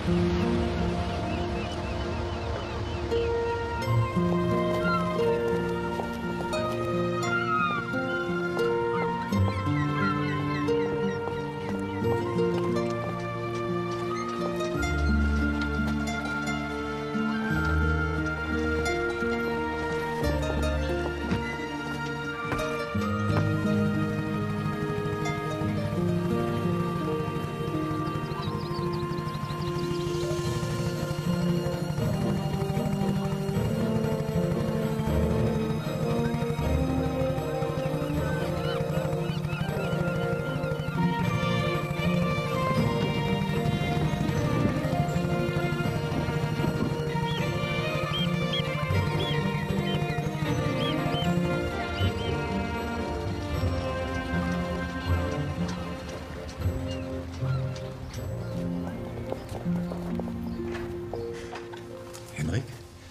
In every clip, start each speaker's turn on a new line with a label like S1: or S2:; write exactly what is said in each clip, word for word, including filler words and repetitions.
S1: Henrik?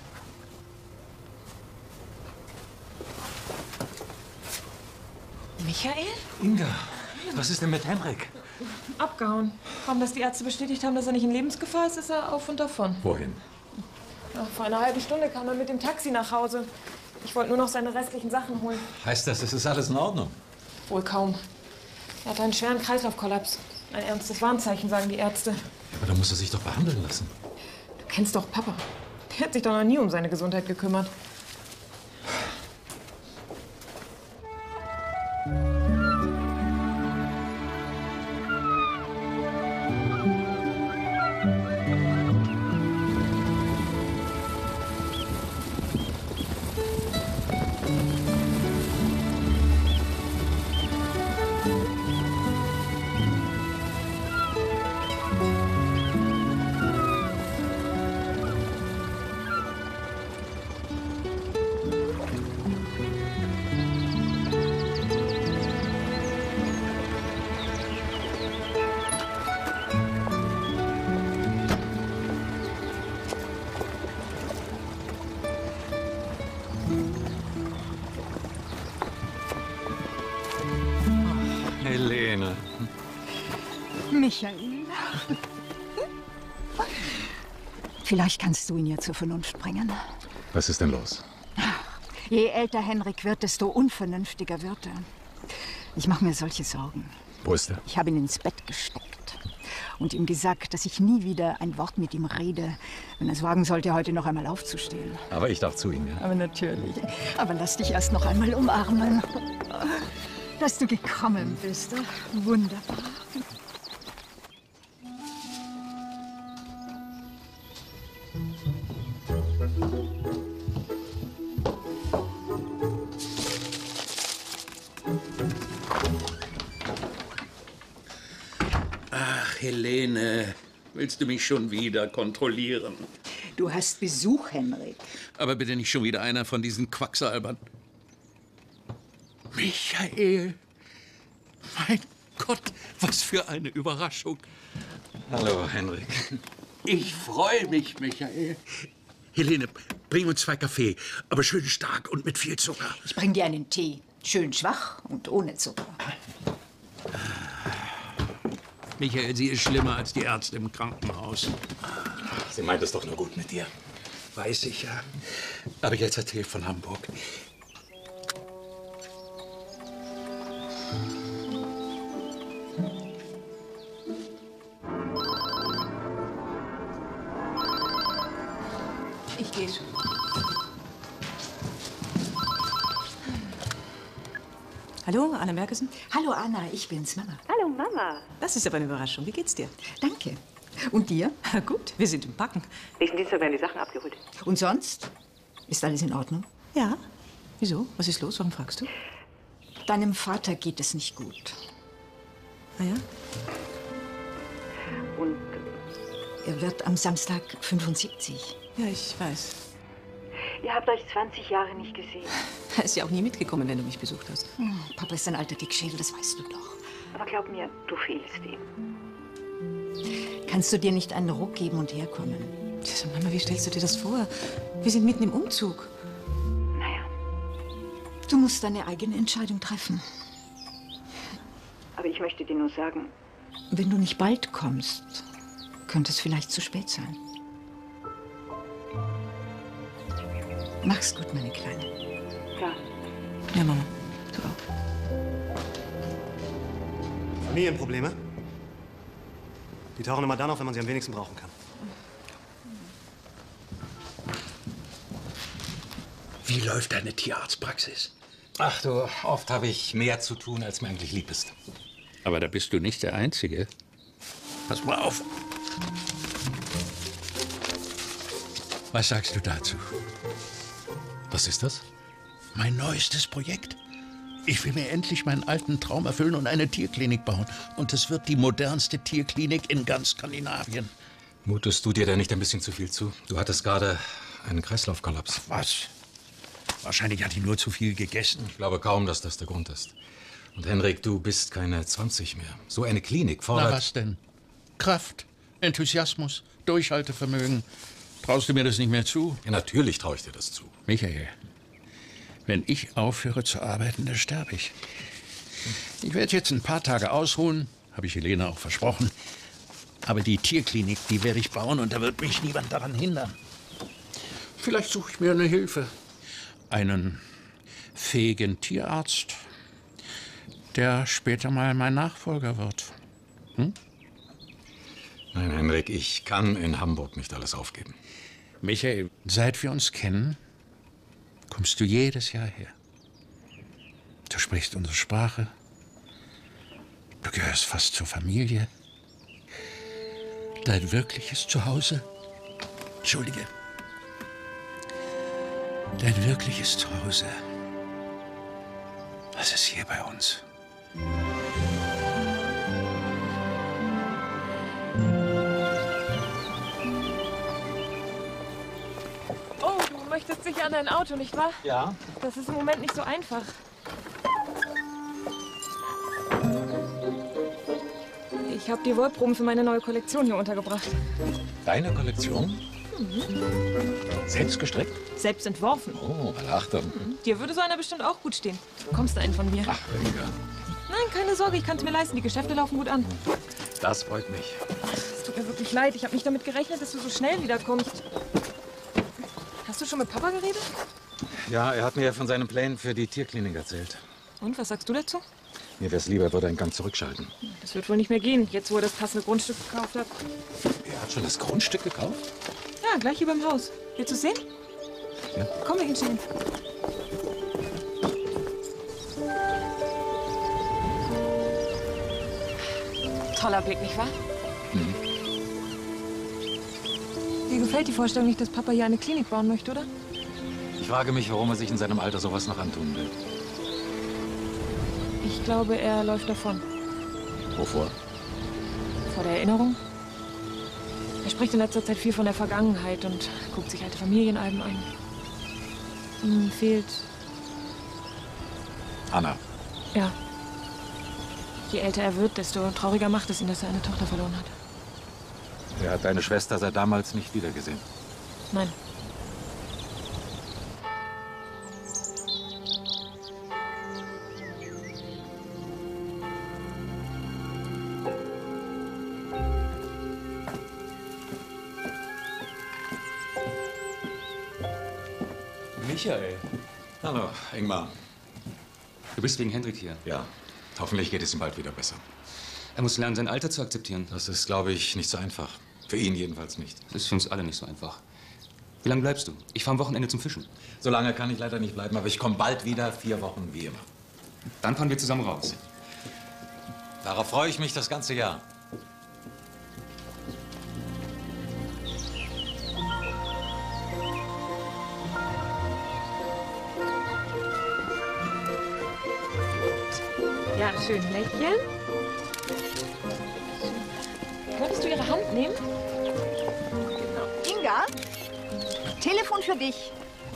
S2: Michael?
S1: Inga, was ist denn mit Henrik?
S2: Abgehauen. Kaum, dass die Ärzte bestätigt haben, dass er nicht in Lebensgefahr ist, ist er auf und davon.
S1: Wohin?
S2: Ja, vor einer halben Stunde kam er mit dem Taxi nach Hause. Ich wollte nur noch seine restlichen Sachen holen.
S1: Heißt das, es ist alles in Ordnung?
S2: Wohl kaum. Er hat einen schweren Kreislaufkollaps. Ein ernstes Warnzeichen, sagen die Ärzte.
S1: Aber da muss er sich doch behandeln lassen.
S2: Du kennst doch Papa. Der hat sich doch noch nie um seine Gesundheit gekümmert.
S1: Helene.
S3: Michael. Vielleicht kannst du ihn ja zur Vernunft bringen.
S1: Was ist denn los?
S3: Je älter Henrik wird, desto unvernünftiger wird er. Ich mache mir solche Sorgen.
S1: Wo ist er?
S3: Ich habe ihn ins Bett gesteckt und ihm gesagt, dass ich nie wieder ein Wort mit ihm rede, wenn er es wagen sollte, heute noch einmal aufzustehen.
S1: Aber ich darf zu ihm, ja?
S3: Aber natürlich. Aber lass dich erst noch einmal umarmen. Dass du gekommen bist. Wunderbar.
S4: Ach, Helene, willst du mich schon wieder kontrollieren?
S3: Du hast Besuch, Henrik.
S4: Aber bitte nicht schon wieder einer von diesen Quacksalbern. Michael! Mein Gott, was für eine Überraschung.
S1: Hallo, Henrik.
S4: Ich freue mich, Michael. Helene, bring uns zwei Kaffee, aber schön stark und mit viel Zucker.
S3: Ich bring dir einen Tee. Schön schwach und ohne Zucker.
S4: Michael, sie ist schlimmer als die Ärzte im Krankenhaus.
S1: Sie meint es doch nur gut mit dir.
S4: Weiß ich ja. Aber jetzt erzähl von Hamburg.
S2: Ich gehe schon.
S5: Hallo, Anna Merkesen?
S3: Hallo Anna, ich bin's, Mama.
S5: Hallo, Mama. Das ist aber eine Überraschung. Wie geht's dir?
S3: Danke. Und dir?
S5: Gut, wir sind im Packen. Nächsten Dienstag werden die Sachen abgeholt.
S3: Und sonst? Ist alles in Ordnung?
S5: Ja. Wieso? Was ist los? Warum fragst du?
S3: Deinem Vater geht es nicht gut.
S5: Ah ja?
S3: Und er wird am Samstag fünfundsiebzig.
S5: Ja, ich weiß.
S3: Ihr habt euch zwanzig Jahre nicht gesehen.
S5: Er ist ja auch nie mitgekommen, wenn du mich besucht hast.
S3: Hm, Papa ist ein alter Dickschädel, das weißt du doch.
S6: Aber glaub mir, du fehlst ihm.
S3: Kannst du dir nicht einen Ruck geben und herkommen?
S5: Also, Mama, wie stellst du dir das vor? Wir sind mitten im Umzug.
S6: Naja.
S3: Du musst deine eigene Entscheidung treffen.
S6: Aber ich möchte dir nur sagen...
S3: Wenn du nicht bald kommst, könnte es vielleicht zu spät sein. Mach's gut, meine Kleine.
S6: Ja.
S5: Ja, Mama.
S3: Du auch.
S7: Familienprobleme? Die tauchen immer dann auf, wenn man sie am wenigsten brauchen kann.
S4: Wie läuft deine Tierarztpraxis?
S1: Ach du, oft habe ich mehr zu tun, als mir eigentlich lieb ist.
S4: Aber da bist du nicht der Einzige. Pass mal auf. Was sagst du dazu?
S1: Was ist das?
S4: Mein neuestes Projekt. Ich will mir endlich meinen alten Traum erfüllen und eine Tierklinik bauen. Und es wird die modernste Tierklinik in ganz Skandinavien.
S1: Mutest du dir da nicht ein bisschen zu viel zu? Du hattest gerade einen Kreislaufkollaps.
S4: Was? Wahrscheinlich hat die nur zu viel gegessen.
S1: Ich glaube kaum, dass das der Grund ist. Und Henrik, du bist keine zwanzig mehr. So eine Klinik fordert...
S4: Na, was denn? Kraft, Enthusiasmus, Durchhaltevermögen. Traust du mir das nicht mehr zu?
S1: Ja, natürlich traue ich dir das zu.
S4: Michael, wenn ich aufhöre zu arbeiten, dann sterbe ich. Ich werde jetzt ein paar Tage ausruhen, habe ich Helene auch versprochen. Aber die Tierklinik, die werde ich bauen und da wird mich niemand daran hindern. Vielleicht suche ich mir eine Hilfe. Einen fähigen Tierarzt, der später mal mein Nachfolger wird. Hm?
S1: Nein, Henrik, ich kann in Hamburg nicht alles aufgeben.
S4: Michael, seit wir uns kennen, kommst du jedes Jahr her. Du sprichst unsere Sprache. Du gehörst fast zur Familie. Dein wirkliches Zuhause. Entschuldige. Dein wirkliches Zuhause. Das ist hier bei uns.
S2: Oh, du möchtest sicher an dein Auto, nicht wahr?
S1: Ja.
S2: Das ist im Moment nicht so einfach. Ich habe die Wollproben für meine neue Kollektion hier untergebracht.
S1: Deine Kollektion? Mhm. Selbst gestrickt?
S2: Selbst entworfen.
S1: Oh, alle Achtung.
S2: Mhm. Dir würde so einer bestimmt auch gut stehen. Du bekommst einen von mir.
S1: Ach, weniger.
S2: Nein, keine Sorge, ich kann es mir leisten. Die Geschäfte laufen gut an.
S1: Das freut mich.
S2: Es tut mir wirklich leid. Ich habe nicht damit gerechnet, dass du so schnell wiederkommst. Hast du schon mit Papa geredet?
S1: Ja, er hat mir von seinen Plänen für die Tierklinik erzählt.
S2: Und, was sagst du dazu?
S1: Mir wäre es lieber, er würde einen Gang zurückschalten.
S2: Das wird wohl nicht mehr gehen, jetzt wo er das passende Grundstück gekauft hat.
S1: Er hat schon das Grundstück gekauft?
S2: Ja, gleich hier beim Haus. Willst du es sehen?
S1: Ja.
S2: Komm, wir hinstellen. Toller Blick, nicht wahr?
S1: Mhm.
S2: Dir gefällt die Vorstellung nicht, dass Papa hier eine Klinik bauen möchte, oder?
S1: Ich frage mich, warum er sich in seinem Alter sowas noch antun will.
S2: Ich glaube, er läuft davon.
S1: Wovor?
S2: Vor der Erinnerung. Er spricht in letzter Zeit viel von der Vergangenheit und guckt sich alte Familienalben an. Ihm fehlt...
S1: Anna.
S2: Ja. Je älter er wird, desto trauriger macht es ihn, dass er eine Tochter verloren hat.
S1: Er hat deine Schwester seit damals nicht wiedergesehen.
S2: Nein.
S8: Michael,
S1: Hallo, Ingmar.
S8: du bist wegen Hendrik hier.
S1: Ja, hoffentlich geht es ihm bald wieder besser.
S8: Er muss lernen, sein Alter zu akzeptieren.
S1: Das ist, glaube ich, nicht so einfach. Für ihn jedenfalls nicht.
S8: Das ist für uns alle nicht so einfach. Wie lange bleibst du? Ich fahre am Wochenende zum Fischen.
S1: So lange kann ich leider nicht bleiben, aber ich komme bald wieder, vier Wochen wie immer.
S8: Dann fahren wir zusammen raus.
S1: Darauf freue ich mich das ganze Jahr.
S2: Ja, schön. Lächeln. Könntest du ihre Hand nehmen?
S3: Inga, Telefon für dich.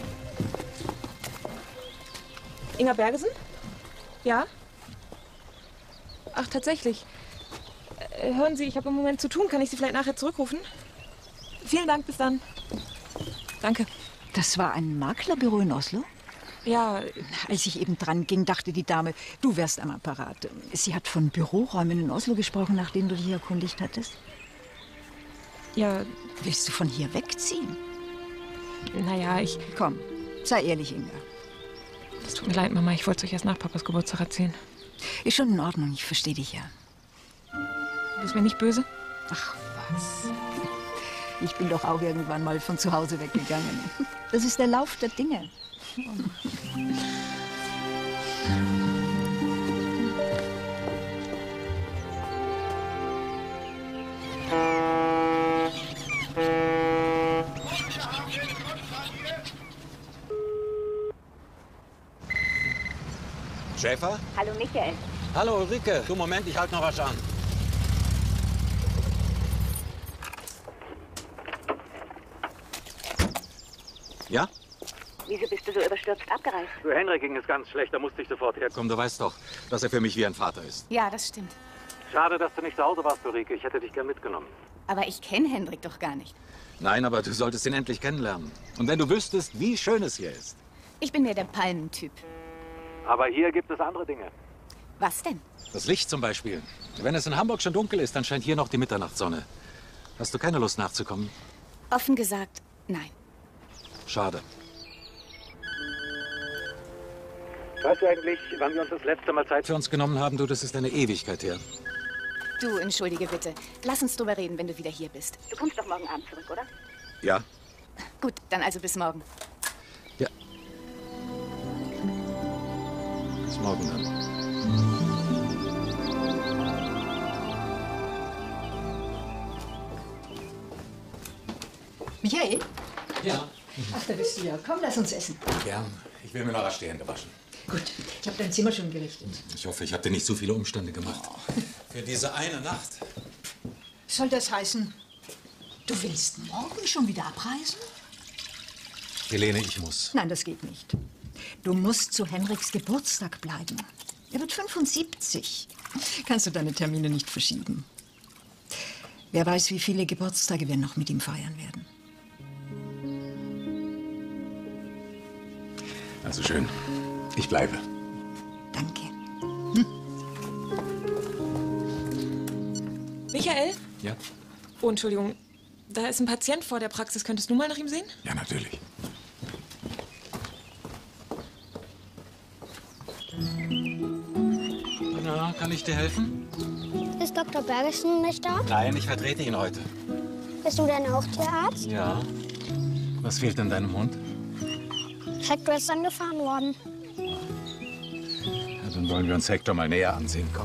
S2: Inga Bergesen? Ja? Ach, tatsächlich. Äh, hören Sie, ich habe im Moment zu tun. Kann ich Sie vielleicht nachher zurückrufen? Vielen Dank, bis dann. Danke.
S3: Das war ein Maklerbüro in Oslo?
S2: Ja,
S3: Als ich eben dran ging, dachte die Dame, du wärst am Apparat. Sie hat von Büroräumen in Oslo gesprochen, nachdem du dich erkundigt hattest.
S2: Ja,
S3: Willst du von hier wegziehen?
S2: naja, ich...
S3: Komm, sei ehrlich, Inga.
S2: Es tut mir leid, Mama. Ich wollte es euch erst nach Papas Geburtstag erzählen.
S3: Ist schon in Ordnung, ich verstehe dich ja.
S2: Du bist mir nicht böse?
S3: Ach was. Ich bin doch auch irgendwann mal von zu Hause weggegangen. Das ist der Lauf der Dinge.
S1: Schäfer?
S6: Hallo Michael.
S1: Hallo Ulrike. Du, Moment, ich halte noch was an. Ja?
S6: Wieso bist du so überstürzt abgereist?
S1: Für Henrik ging es ganz schlecht, da musste ich sofort herkommen. Du weißt doch, dass er für mich wie ein Vater ist.
S5: Ja, das stimmt.
S1: Schade, dass du nicht zu Hause warst, Ulrike. Ich hätte dich gern mitgenommen.
S5: Aber ich kenne Hendrik doch gar nicht.
S1: Nein, aber du solltest ihn endlich kennenlernen. Und wenn du wüsstest, wie schön es hier ist.
S5: Ich bin mehr der Palmentyp.
S1: Aber hier gibt es andere Dinge.
S5: Was denn?
S1: Das Licht zum Beispiel. Wenn es in Hamburg schon dunkel ist, dann scheint hier noch die Mitternachtssonne. Hast du keine Lust nachzukommen?
S5: Offen gesagt, nein.
S1: Schade. Weißt du eigentlich, wann wir uns das letzte Mal Zeit für uns genommen haben? Du, das ist eine Ewigkeit her.
S5: Du, entschuldige bitte. Lass uns drüber reden, wenn du wieder hier bist.
S6: Du kommst doch morgen Abend zurück, oder?
S1: Ja?
S5: Gut, dann also bis morgen.
S1: Ja. Bis morgen dann.
S3: Michael?
S1: Ja.
S3: Ach, da bist du ja. Komm, lass uns essen.
S1: Gern. Ich will mir noch rasch die Hände waschen.
S3: Gut, ich habe dein Zimmer schon gerichtet.
S1: Ich hoffe, ich habe dir nicht so viele Umstände gemacht. Für diese eine Nacht.
S3: Soll das heißen, du willst morgen schon wieder abreisen?
S1: Helene, ich muss.
S3: Nein, das geht nicht. Du musst zu Henriks Geburtstag bleiben. Er wird fünfundsiebzig. Kannst du deine Termine nicht verschieben. Wer weiß, wie viele Geburtstage wir noch mit ihm feiern werden.
S1: Also schön. Ich bleibe.
S3: Danke.
S2: Michael?
S1: Ja?
S2: Oh, Entschuldigung. Da ist ein Patient vor der Praxis. Könntest du mal nach ihm sehen?
S1: Ja, natürlich. Na, kann ich dir helfen?
S9: Ist Doktor Bergeson nicht da?
S1: Nein, ich vertrete ihn heute.
S9: Bist du denn auch Tierarzt?
S1: Ja. Was fehlt denn deinem Hund?
S9: Hector ist angefahren worden.
S1: Ja, dann wollen wir uns Hector mal näher ansehen. Komm.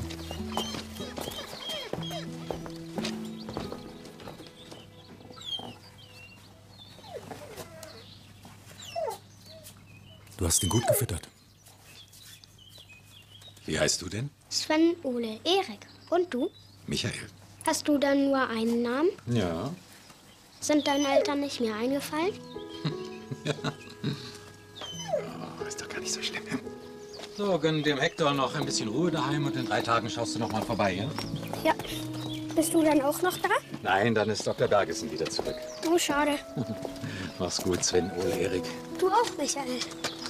S1: Du hast ihn gut gefüttert. Wie heißt du denn?
S9: Sven, Ole, Erik. Und du?
S1: Michael.
S9: Hast du dann nur einen Namen?
S1: Ja.
S9: Sind deine Eltern nicht mehr eingefallen?
S1: Ja. Oh, ist doch gar nicht so schlimm. So, gönn dem Hector noch ein bisschen Ruhe daheim und in drei Tagen schaust du noch mal vorbei, ja?
S9: Ja. Bist du dann auch noch da?
S1: Nein, dann ist Doktor Bergeson wieder zurück.
S9: Oh, schade.
S1: Mach's gut, Sven, Ole, Erik.
S9: Du auch, Michael.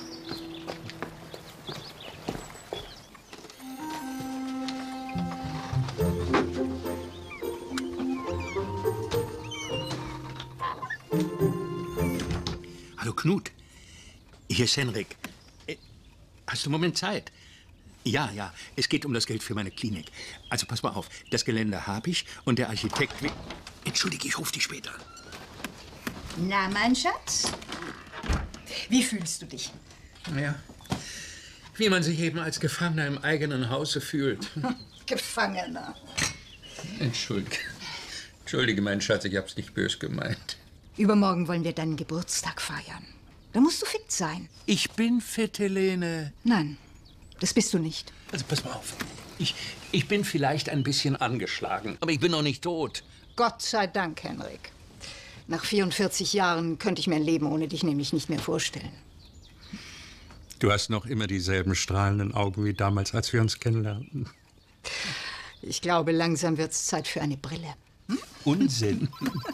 S4: Hallo Knut, hier ist Henrik. Äh, Hast du einen Moment Zeit? Ja, ja, es geht um das Geld für meine Klinik. Also pass mal auf, das Gelände habe ich und der Architekt will... Entschuldige, ich rufe dich später.
S3: Na, mein Schatz? Wie fühlst du dich?
S4: Ja, wie man sich eben als Gefangener im eigenen Hause fühlt.
S3: Gefangener.
S4: Entschuldige. Entschuldige, mein Schatz, ich hab's nicht böse gemeint.
S3: Übermorgen wollen wir deinen Geburtstag feiern. Da musst du fit sein.
S4: Ich bin fit, Helene.
S3: Nein, das bist du nicht.
S4: Also pass mal auf. Ich, ich bin vielleicht ein bisschen angeschlagen, aber ich bin noch nicht tot.
S3: Gott sei Dank, Henrik. Nach vierundvierzig Jahren könnte ich mir ein Leben ohne dich nämlich nicht mehr vorstellen.
S10: Du hast noch immer dieselben strahlenden Augen wie damals, als wir uns kennenlernten.
S3: Ich glaube, langsam wird's Zeit für eine Brille.
S10: Hm? Unsinn.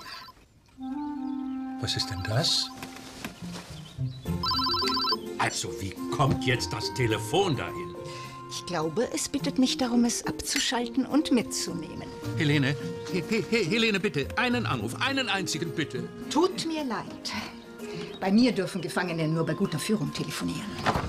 S10: Was ist denn das? Also, wie kommt jetzt das Telefon dahin?
S3: Ich glaube, es bittet mich darum, es abzuschalten und mitzunehmen.
S4: Helene, He He He Helene, bitte, einen Anruf, einen einzigen, bitte.
S3: Tut mir leid. Bei mir dürfen Gefangene nur bei guter Führung telefonieren.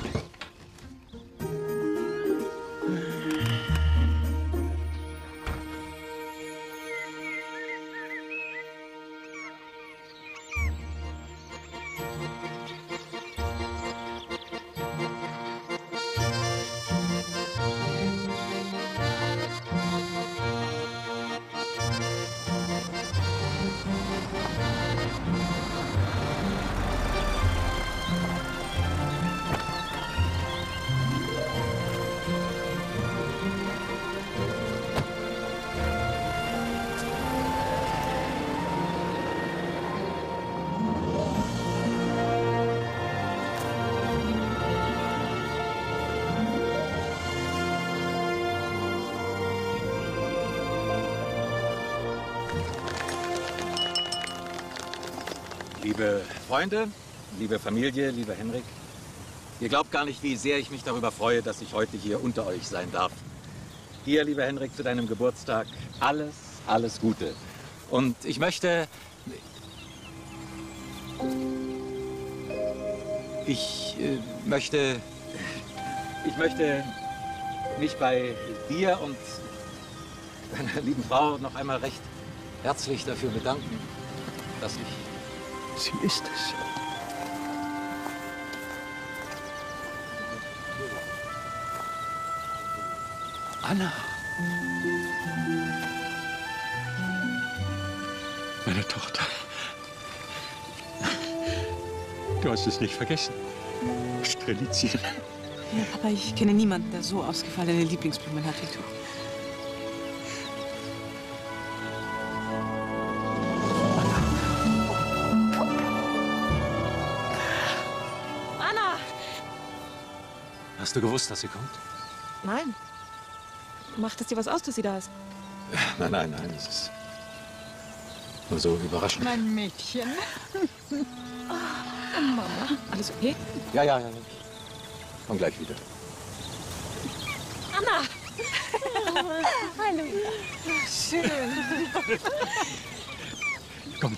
S1: Liebe Freunde, liebe Familie, lieber Henrik, ihr glaubt gar nicht, wie sehr ich mich darüber freue, dass ich heute hier unter euch sein darf. Dir, lieber Henrik, zu deinem Geburtstag alles, alles Gute. Und ich möchte... Ich äh, möchte... Ich möchte mich bei dir und deiner lieben Frau noch einmal recht herzlich dafür bedanken, dass ich...
S4: Sie ist es. Anna. Meine Tochter. Du hast es nicht vergessen. Strelitzien.
S5: Ja, Papa, ich kenne niemanden, der so ausgefallene Lieblingsblumen hat wie du.
S1: Hast du gewusst, dass sie kommt?
S2: Nein. Macht es dir was aus, dass sie da ist?
S1: Nein, nein, nein, es ist nur so überraschend.
S3: Mein Mädchen.
S2: Oh, Mama. Alles okay?
S1: Ja, ja, ja. Komm gleich wieder.
S2: Anna!
S9: Hallo.
S2: Schön.
S1: Komm.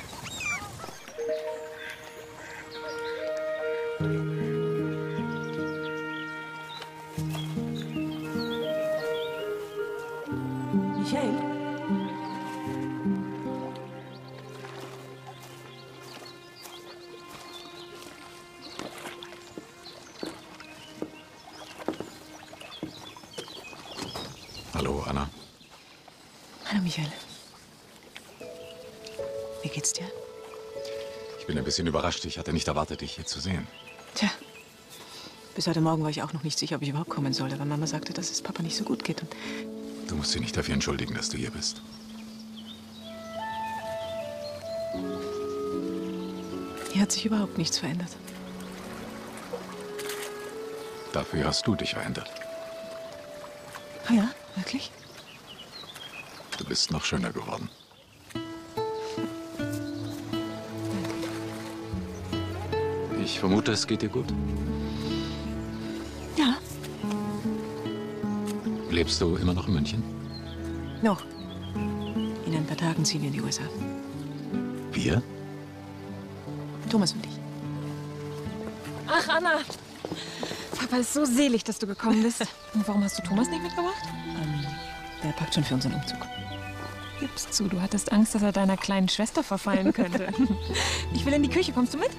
S2: Michael?
S1: Hallo, Anna.
S5: Hallo, Michael. Wie geht's dir?
S1: Ich bin ein bisschen überrascht. Ich hatte nicht erwartet, dich hier zu sehen.
S5: Tja, bis heute Morgen war ich auch noch nicht sicher, ob ich überhaupt kommen soll. Aber Mama sagte, dass es Papa nicht so gut geht. Und
S1: Du musst dich nicht dafür entschuldigen, dass du hier bist.
S5: hier hat sich überhaupt nichts verändert.
S1: Dafür hast du dich verändert.
S5: Ah ja, wirklich?
S1: Du bist noch schöner geworden. Ich vermute, es geht dir gut.
S5: Ja.
S1: Lebst du immer noch in München?
S5: Noch. In ein paar Tagen ziehen wir in die U S A.
S1: Wir?
S5: Thomas und ich.
S2: Ach, Anna. Papa ist so selig, dass du gekommen bist. Und warum hast du Thomas nicht mitgebracht?
S5: Ähm, der packt schon für unseren Umzug.
S2: Gib's zu, du hattest Angst, dass er deiner kleinen Schwester verfallen könnte. Ich will in die Küche. Kommst du mit?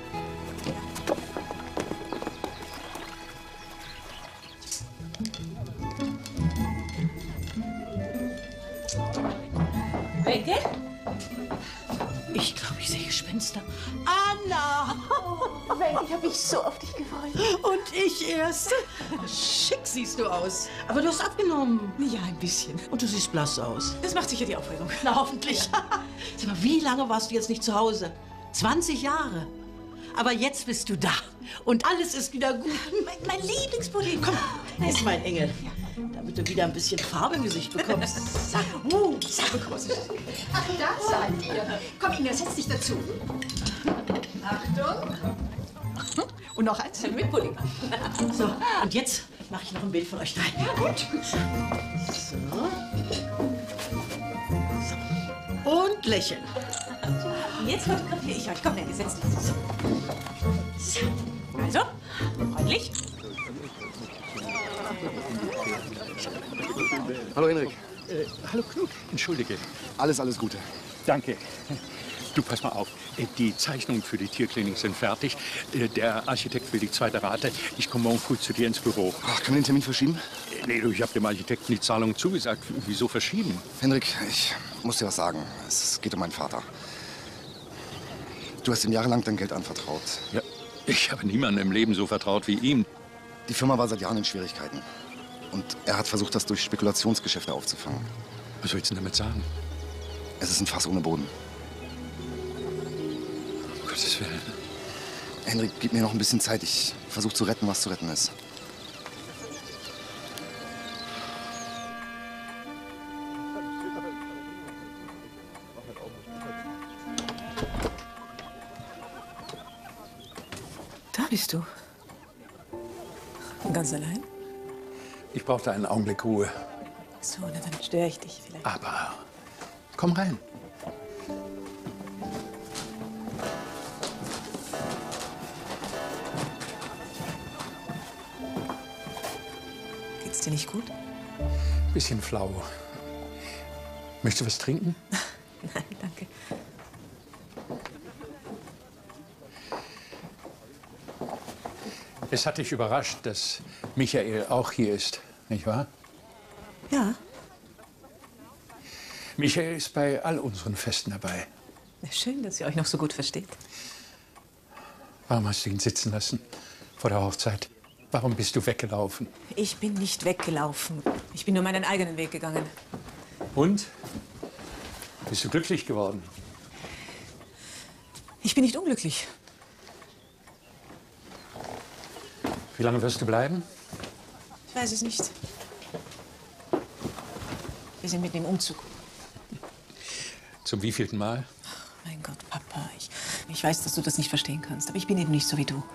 S11: Wenke? Ich glaube, ich sehe Gespenster. Anna!
S12: Oh, Wenke, ich habe mich so auf dich gefreut.
S11: Und ich erst. Oh, schick siehst du aus. Aber du hast abgenommen.
S5: Ja, ein bisschen.
S11: Und du siehst blass aus.
S5: Das macht sicher die Aufregung.
S11: Na, hoffentlich. Sag mal, wie lange warst du jetzt nicht zu Hause? zwanzig Jahre. Aber jetzt bist du da. Und alles ist wieder gut. Mein, mein Lieblingspulli. Komm, das ist mein Engel. Ja. Damit du wieder ein bisschen Farbe im Gesicht bekommst. Sag, uh, sag, bekommst.
S3: Ach, da seid ihr. Komm, Ines, setz dich dazu. Achtung.
S11: Und noch eins mit Pudding. So, und jetzt mache ich noch ein Bild von euch drei. Ja, gut. So. lächeln.
S5: Und jetzt fotografiere ich euch. Komm, Nanny, setz dich. So. Also, freundlich.
S13: Hallo Henrik.
S10: Äh, hallo Knut, entschuldige.
S13: Alles, alles Gute.
S10: Danke. Du, pass mal auf. Die Zeichnungen für die Tierklinik sind fertig. Der Architekt will die zweite Rate. Ich komme morgen früh zu dir ins Büro.
S13: Ach, können wir den Termin verschieben?
S10: Nee, du, ich habe dem Architekten die Zahlung zugesagt. Wieso verschieben?
S13: Henrik, ich muss dir was sagen. Es geht um meinen Vater. Du hast ihm jahrelang dein Geld anvertraut.
S10: Ja, ich habe niemandem im Leben so vertraut wie ihm.
S13: Die Firma war seit Jahren in Schwierigkeiten. Und er hat versucht, das durch Spekulationsgeschäfte aufzufangen.
S10: Was willst du damit sagen?
S13: Es ist ein Fass ohne Boden.
S10: Um Gottes Willen.
S13: Henrik, gib mir noch ein bisschen Zeit. Ich versuche zu retten, was zu retten ist.
S5: Da bist du. Ganz allein?
S4: Ich brauchte einen Augenblick Ruhe.
S5: So, na, dann störe ich dich vielleicht.
S4: Aber komm rein.
S5: Geht's dir nicht gut?
S4: Bisschen flau. Möchtest du was trinken?
S5: Nein, danke.
S4: Es hat dich überrascht, dass Michael auch hier ist, nicht wahr?
S5: Ja.
S4: Michael ist bei all unseren Festen dabei.
S5: Schön, dass ihr euch noch so gut versteht.
S4: Warum hast du ihn sitzen lassen vor der Hochzeit? Warum bist du weggelaufen?
S5: Ich bin nicht weggelaufen. Ich bin nur meinen eigenen Weg gegangen.
S4: Und? Bist du glücklich geworden?
S5: Ich bin nicht unglücklich.
S4: Wie lange wirst du bleiben?
S5: Ich weiß es nicht. Wir sind mit dem Umzug.
S4: Zum wievielten Mal?
S5: Ach, mein Gott, Papa. Ich, ich weiß, dass du das nicht verstehen kannst, aber ich bin eben nicht so wie du.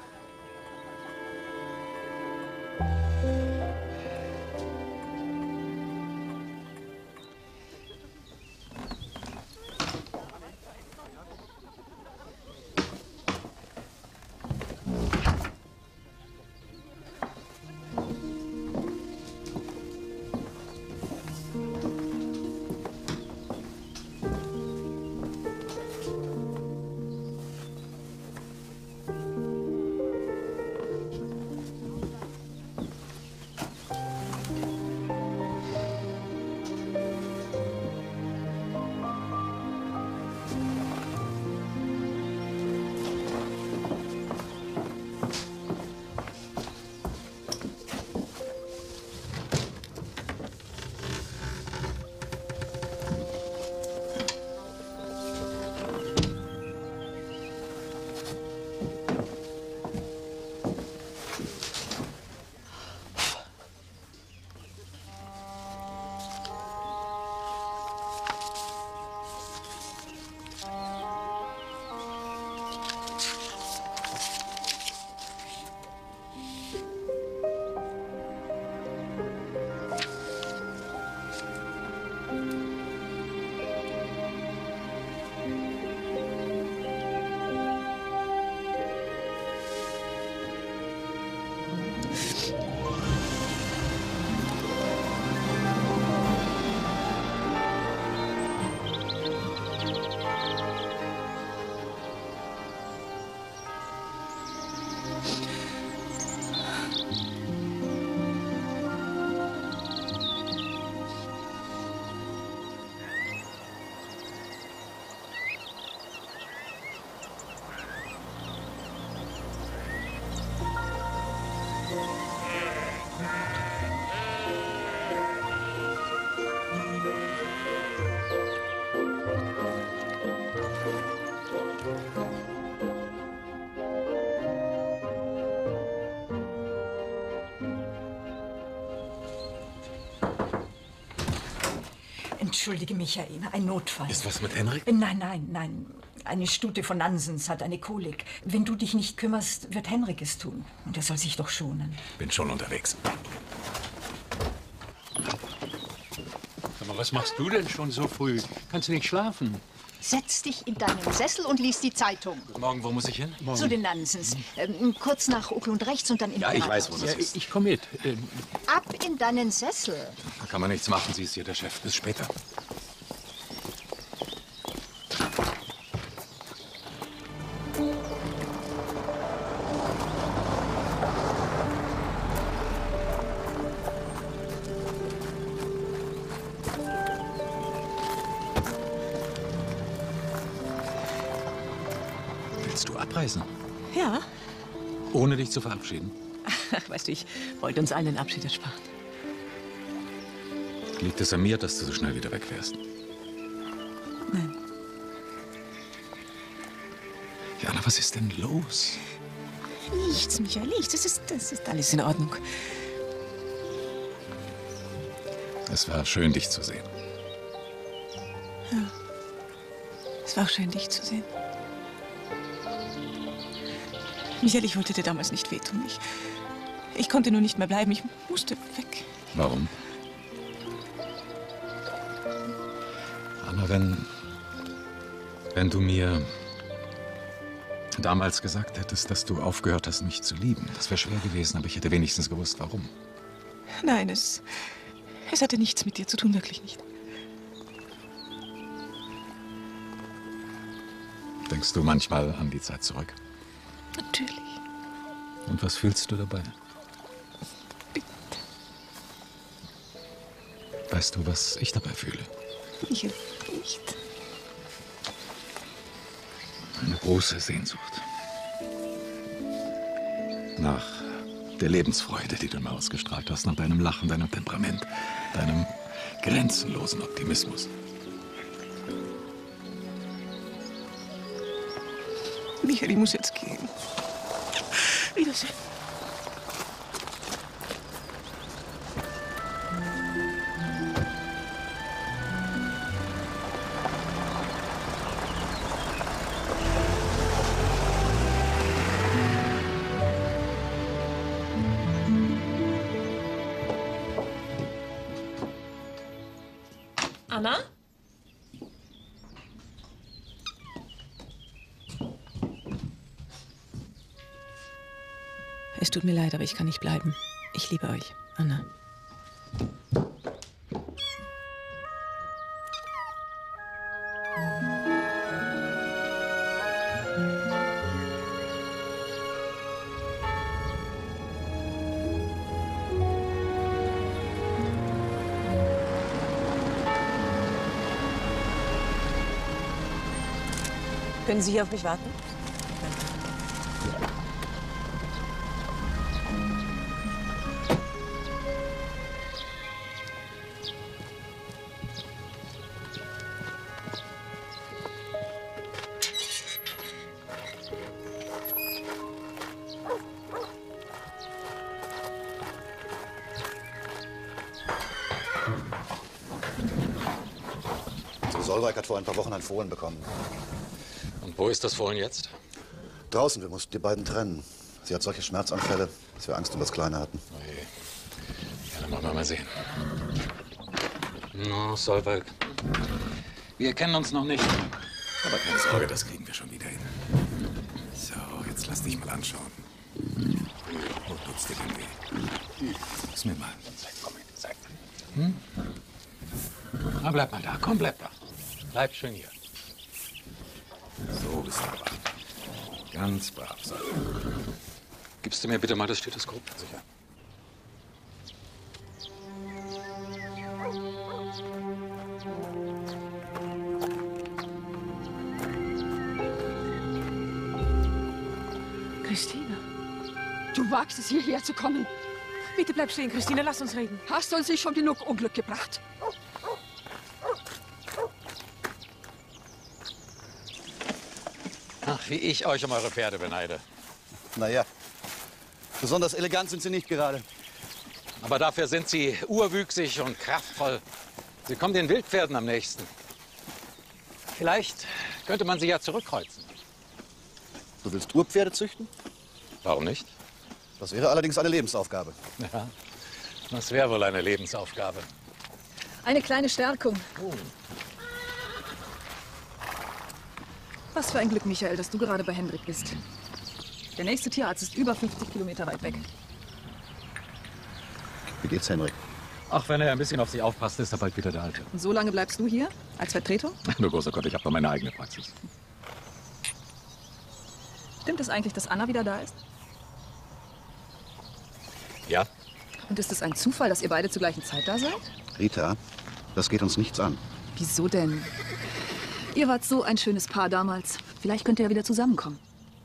S3: Entschuldige, Michael, ein Notfall.
S8: Ist was mit Henrik?
S3: Nein, nein, nein. Eine Stute von Nansens hat eine Kolik. Wenn du dich nicht kümmerst, wird Henrik es tun. Und er soll sich doch schonen.
S8: Bin schon unterwegs.
S4: Sag mal, was machst du denn schon so früh? Kannst du nicht schlafen?
S3: Setz dich in deinen Sessel und lies die Zeitung.
S8: Guten Morgen, wo muss ich hin?
S3: Zu den Nansens. Ähm, kurz nach Uckel und rechts und dann in
S8: Ja,
S3: den
S8: ich weiß, wo das
S10: Ja,
S8: ist.
S10: ich komme mit. Ähm,
S3: Ab in deinen Sessel.
S8: Da kann man nichts machen, sie ist hier der Chef. Bis später. Willst du abreisen?
S5: Ja.
S8: Ohne dich zu verabschieden?
S5: Ach, weißt du, ich wollte uns allen den Abschied ersparen.
S8: Liegt es an mir, dass du so schnell wieder weg wärst?
S5: Nein.
S8: Jana, was ist denn los?
S5: Nichts, Michael, nichts. Das ist, das ist alles in Ordnung.
S8: Es war schön, dich zu sehen.
S5: Ja. Es war auch schön, dich zu sehen. Michael, ich wollte dir damals nicht wehtun. Ich, ich konnte nur nicht mehr bleiben. Ich musste weg.
S8: Warum? Anna, wenn, wenn du mir damals gesagt hättest, dass du aufgehört hast, mich zu lieben, das wäre schwer gewesen, aber ich hätte wenigstens gewusst, warum.
S5: Nein, es, es hatte nichts mit dir zu tun, wirklich nicht.
S8: Denkst du manchmal an die Zeit zurück?
S5: Natürlich.
S8: Und was fühlst du dabei?
S5: Bitte.
S8: Weißt du, was ich dabei fühle?
S5: Ich nicht.
S8: Eine große Sehnsucht. Nach der Lebensfreude, die du mir ausgestrahlt hast, nach deinem Lachen, deinem Temperament, deinem grenzenlosen Optimismus.
S5: Michael, ich muss jetzt gehen. Wiedersehen.
S2: Anna?
S5: Es tut mir leid, aber ich kann nicht bleiben. Ich liebe euch, Anna.
S2: Können Sie hier auf mich warten?
S13: Solveig hat vor ein paar Wochen ein Fohlen bekommen.
S8: Und wo ist das Fohlen jetzt?
S13: Draußen, wir mussten die beiden trennen. Sie hat solche Schmerzanfälle, dass wir Angst um das Kleine hatten.
S8: Oh je. Ja, dann wollen wir mal sehen. No, Solveig. Wir kennen uns noch nicht. Aber keine Sorge, das kriegen wir schon wieder hin. So, jetzt lass dich mal anschauen. Wo tut's dir denn weh? Sag's mir mal. Komm mit, zeig mal. Hm? Na, bleib mal da. Komm, bleib da. Bleib schön hier. So bist du aber. Ganz brav, Solveig. Gibst du mir bitte mal das Stethoskop? Sicher.
S2: Christina.
S14: Du wagst es, hierher zu kommen.
S2: Bitte bleib stehen, Christina. Lass uns reden.
S14: Hast du uns nicht schon genug Unglück gebracht?
S1: Ach, wie ich euch um eure Pferde beneide.
S13: Naja, besonders elegant sind sie nicht gerade.
S1: Aber dafür sind sie urwüchsig und kraftvoll. Sie kommen den Wildpferden am nächsten. Vielleicht könnte man sie ja zurückkreuzen.
S13: Du willst Urpferde züchten?
S1: Warum nicht?
S13: Das wäre allerdings eine Lebensaufgabe.
S1: Ja, das wäre wohl eine Lebensaufgabe.
S3: Eine kleine Stärkung.
S1: Oh.
S15: Was für ein Glück, Michael, dass du gerade bei Hendrik bist. Der nächste Tierarzt ist über fünfzig Kilometer weit weg.
S4: Wie geht's, Hendrik?
S1: Ach, wenn er ein bisschen auf sich aufpasst, ist er bald wieder der Alte.
S15: Und so lange bleibst du hier? Als Vertretung?
S1: Nur großer Gott, ich habe doch meine eigene Praxis.
S15: Stimmt es eigentlich, dass Anna wieder da ist?
S1: Ja.
S15: Und ist es ein Zufall, dass ihr beide zur gleichen Zeit da seid?
S13: Rita, das geht uns nichts an.
S15: Wieso denn? Ihr wart so ein schönes Paar damals. Vielleicht könnt ihr ja wieder zusammenkommen.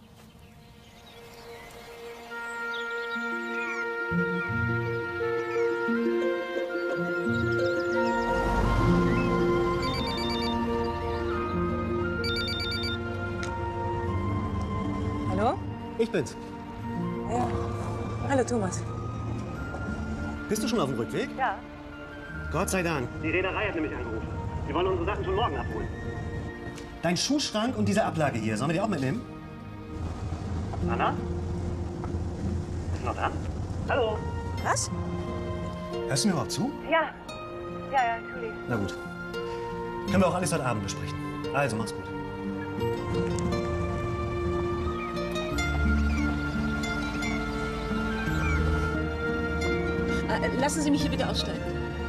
S2: Hallo?
S7: Ich bin's.
S2: Ja. Hallo, Thomas.
S7: Bist du schon auf dem Rückweg?
S2: Ja.
S7: Gott sei Dank. Die Reederei hat nämlich angerufen. Wir wollen unsere Sachen schon morgen abholen. Dein Schuhschrank und diese Ablage hier, sollen wir die auch mitnehmen? Anna? Bist du noch dran? Hallo?
S2: Was?
S7: Hörst du mir überhaupt zu?
S2: Ja. Ja, ja, Entschuldigung.
S7: Na gut. Können wir auch alles heute Abend besprechen. Also, mach's gut.
S5: Äh, lassen Sie mich hier bitte aussteigen.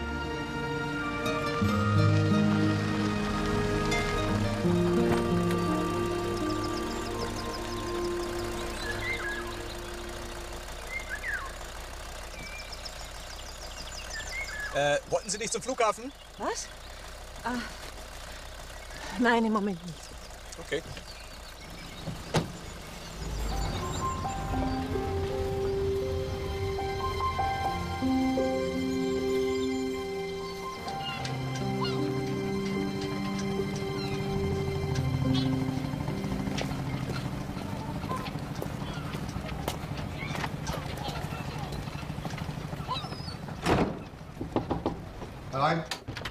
S16: Äh, wollten Sie nicht zum Flughafen?
S2: Was? Ah. Nein, im Moment nicht.
S16: Okay.
S13: Herein.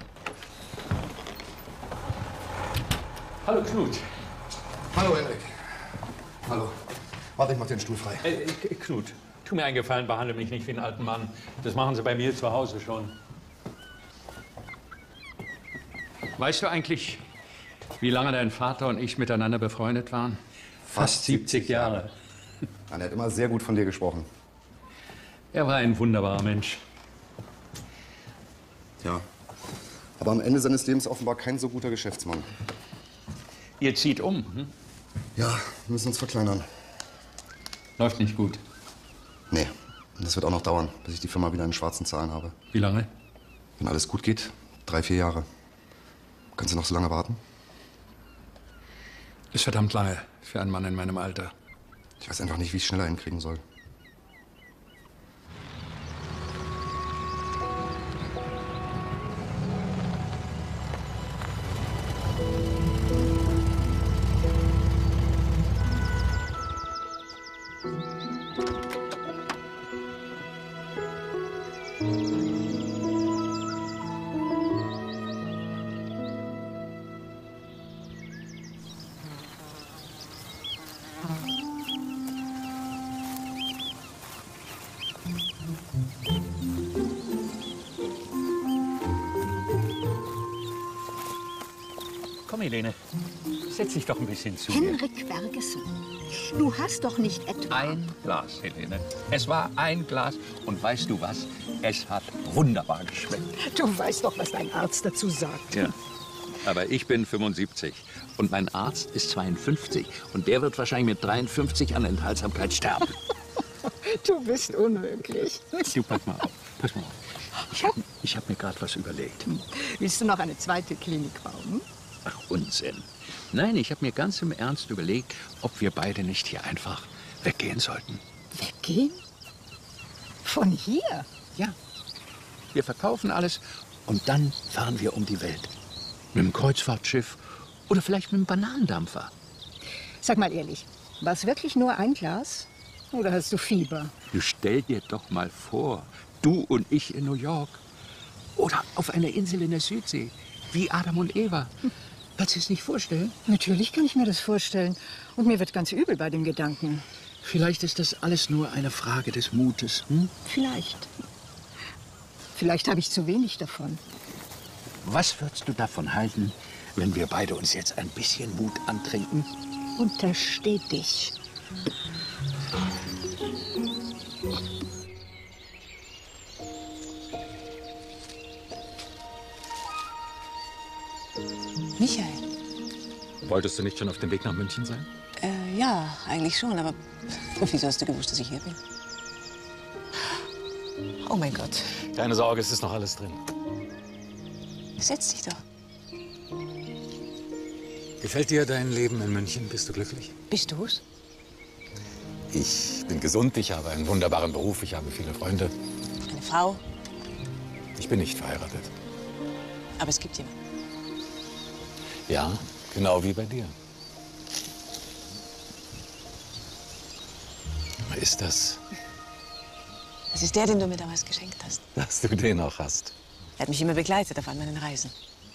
S10: Hallo Knut.
S13: Hallo Henrik. Hallo. Warte, ich mach den Stuhl frei.
S10: Äh, Knut, tu mir einen Gefallen, behandle mich nicht wie einen alten Mann. Das machen sie bei mir zu Hause schon. Weißt du eigentlich, wie lange dein Vater und ich miteinander befreundet waren? Fast siebzig Jahre.
S13: Er hat immer sehr gut von dir gesprochen.
S10: Er war ein wunderbarer Mensch.
S13: Ja. Aber am Ende seines Lebens offenbar kein so guter Geschäftsmann.
S10: Ihr zieht um, hm?
S13: Ja, wir müssen uns verkleinern.
S10: Läuft nicht gut.
S13: Nee, und das wird auch noch dauern, bis ich die Firma wieder in schwarzen Zahlen habe.
S10: Wie lange?
S13: Wenn alles gut geht, drei, vier Jahre. Kannst du noch so lange warten?
S10: Ist verdammt lange für einen Mann in meinem Alter.
S13: Ich weiß einfach nicht, wie ich es schneller hinkriegen soll.
S10: Komm, Helene, setz dich doch ein bisschen zu mir.
S3: Henrik Bergesen, du hast doch nicht etwa...
S4: Ein Glas, Helene. Es war ein Glas. Und weißt du was? Es hat wunderbar geschmeckt.
S3: Du weißt doch, was dein Arzt dazu sagt.
S4: Ja. Aber ich bin fünfundsiebzig und mein Arzt ist zweiundfünfzig. Und der wird wahrscheinlich mit dreiundfünfzig an Enthaltsamkeit sterben.
S3: Du bist unmöglich.
S4: Du, pass mal auf. Pass mal auf. Ich habe ich hab mir gerade was überlegt.
S3: Willst du noch eine zweite Klinik bauen?
S4: Ach, Unsinn. Nein, ich habe mir ganz im Ernst überlegt, ob wir beide nicht hier einfach weggehen sollten.
S3: Weggehen? Von hier?
S4: Ja. Wir verkaufen alles und dann fahren wir um die Welt. Mit einem Kreuzfahrtschiff oder vielleicht mit einem Bananendampfer.
S3: Sag mal ehrlich, war es wirklich nur ein Glas? Oder hast du Fieber?
S4: Du stell dir doch mal vor, du und ich in New York. Oder auf einer Insel in der Südsee, wie Adam und Eva. Kannst du es nicht vorstellen?
S3: Natürlich kann ich mir das vorstellen. Und mir wird ganz übel bei dem Gedanken.
S4: Vielleicht ist das alles nur eine Frage des Mutes. Hm?
S3: Vielleicht. Vielleicht habe ich zu wenig davon.
S4: Was würdest du davon halten,
S10: wenn wir beide uns jetzt ein bisschen Mut antrinken?
S3: Untersteh dich.
S17: Michael.
S1: Wolltest du nicht schon auf dem Weg nach München sein?
S17: Äh, ja, eigentlich schon, aber wieso hast du gewusst, dass ich hier bin? Oh mein Gott.
S1: Keine Sorge, es ist noch alles drin.
S17: Setz dich doch.
S8: Gefällt dir dein Leben in München? Bist du glücklich?
S17: Bist du's?
S8: Ich bin gesund, ich habe einen wunderbaren Beruf, ich habe viele Freunde.
S17: Eine Frau?
S8: Ich bin nicht verheiratet.
S17: Aber es gibt jemanden.
S8: Ja, genau wie bei dir. Wer ist das?
S17: Das ist der, den du mir damals geschenkt hast.
S8: Dass du den auch hast.
S17: Er hat mich immer begleitet auf all meinen Reisen.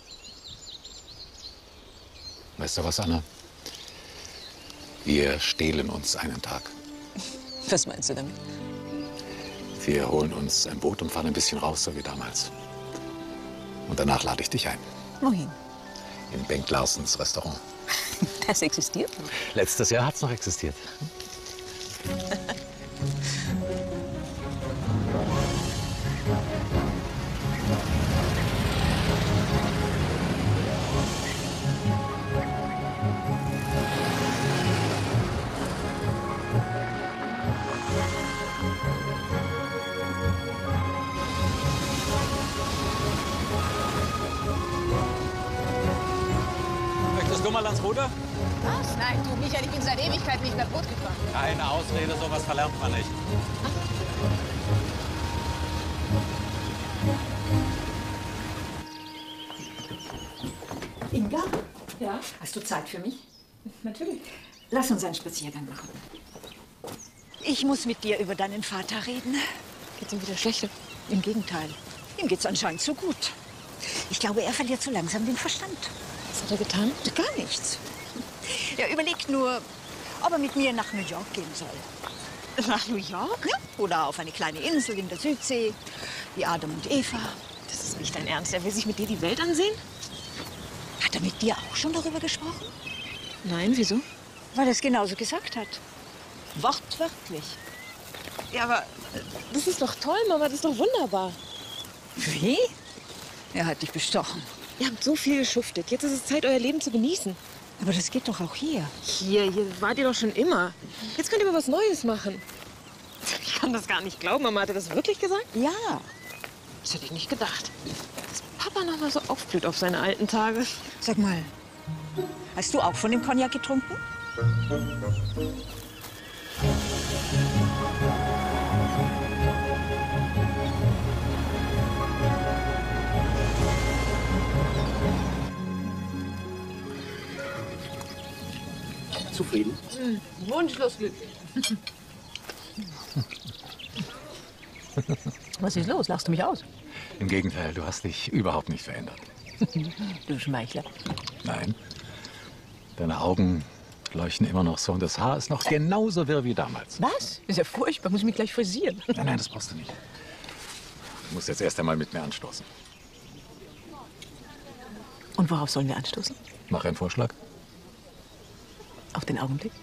S8: Weißt du was, Anna? Wir stehlen uns einen Tag.
S17: Was meinst du damit?
S8: Wir holen uns ein Boot und fahren ein bisschen raus, so wie damals. Und danach lade ich dich ein.
S17: Wohin?
S8: In Bengt Larsens Restaurant.
S17: Das existiert noch.
S8: Letztes Jahr hat es noch existiert.
S1: Möchtest du mal ans Ruder?
S9: Was? Nein, du, Michael, ich bin seit Ewigkeit nicht mehr Boot gefahren.
S1: Keine Ausrede, sowas verlernt man nicht.
S3: Inga,
S2: Ja?
S3: hast du Zeit für mich?
S2: Natürlich.
S3: Lass uns einen Spaziergang machen. Ich muss mit dir über deinen Vater reden.
S2: Geht's ihm wieder schlechter?
S3: Im Gegenteil. Ihm geht's anscheinend so gut. Ich glaube, er verliert so langsam den Verstand.
S2: Was hat er getan?
S3: Gar nichts. Er überlegt nur, ob er mit mir nach New York gehen soll.
S2: Nach New York?
S3: Ja, oder auf eine kleine Insel in der Südsee, wie Adam und Eva.
S2: Das ist nicht dein Ernst. Er will sich mit dir die Welt ansehen?
S3: Hat er mit dir auch schon darüber gesprochen?
S2: Nein, wieso?
S3: Weil er es genauso gesagt hat. Wortwörtlich.
S2: Ja, aber das ist doch toll, Mama. Das ist doch wunderbar.
S3: Wie? Er hat dich bestochen.
S2: Ihr habt so viel geschuftet. Jetzt ist es Zeit, euer Leben zu genießen.
S3: Aber das geht doch auch hier.
S2: Hier, hier wart ihr doch schon immer. Jetzt könnt ihr mal was Neues machen. Ich kann das gar nicht glauben. Mama, hat er das wirklich gesagt?
S3: Ja.
S2: Das hätte ich nicht gedacht. Dass Papa noch mal so aufblüht auf seine alten Tage.
S3: Sag mal, hast du auch von dem Cognac getrunken?
S10: Zufrieden?
S9: Hm, wunschlos glücklich.
S11: Was ist los? Lachst du mich aus?
S8: Im Gegenteil, du hast dich überhaupt nicht verändert.
S11: Du Schmeichler.
S8: Nein. Deine Augen leuchten immer noch so und das Haar ist noch genauso wirr wie damals.
S11: Was? Ist ja furchtbar. Muss ich mich gleich frisieren.
S8: Nein, nein, das brauchst du nicht. Du musst jetzt erst einmal mit mir anstoßen.
S11: Und worauf sollen wir anstoßen?
S8: Mach einen Vorschlag.
S11: Auf den Augenblick?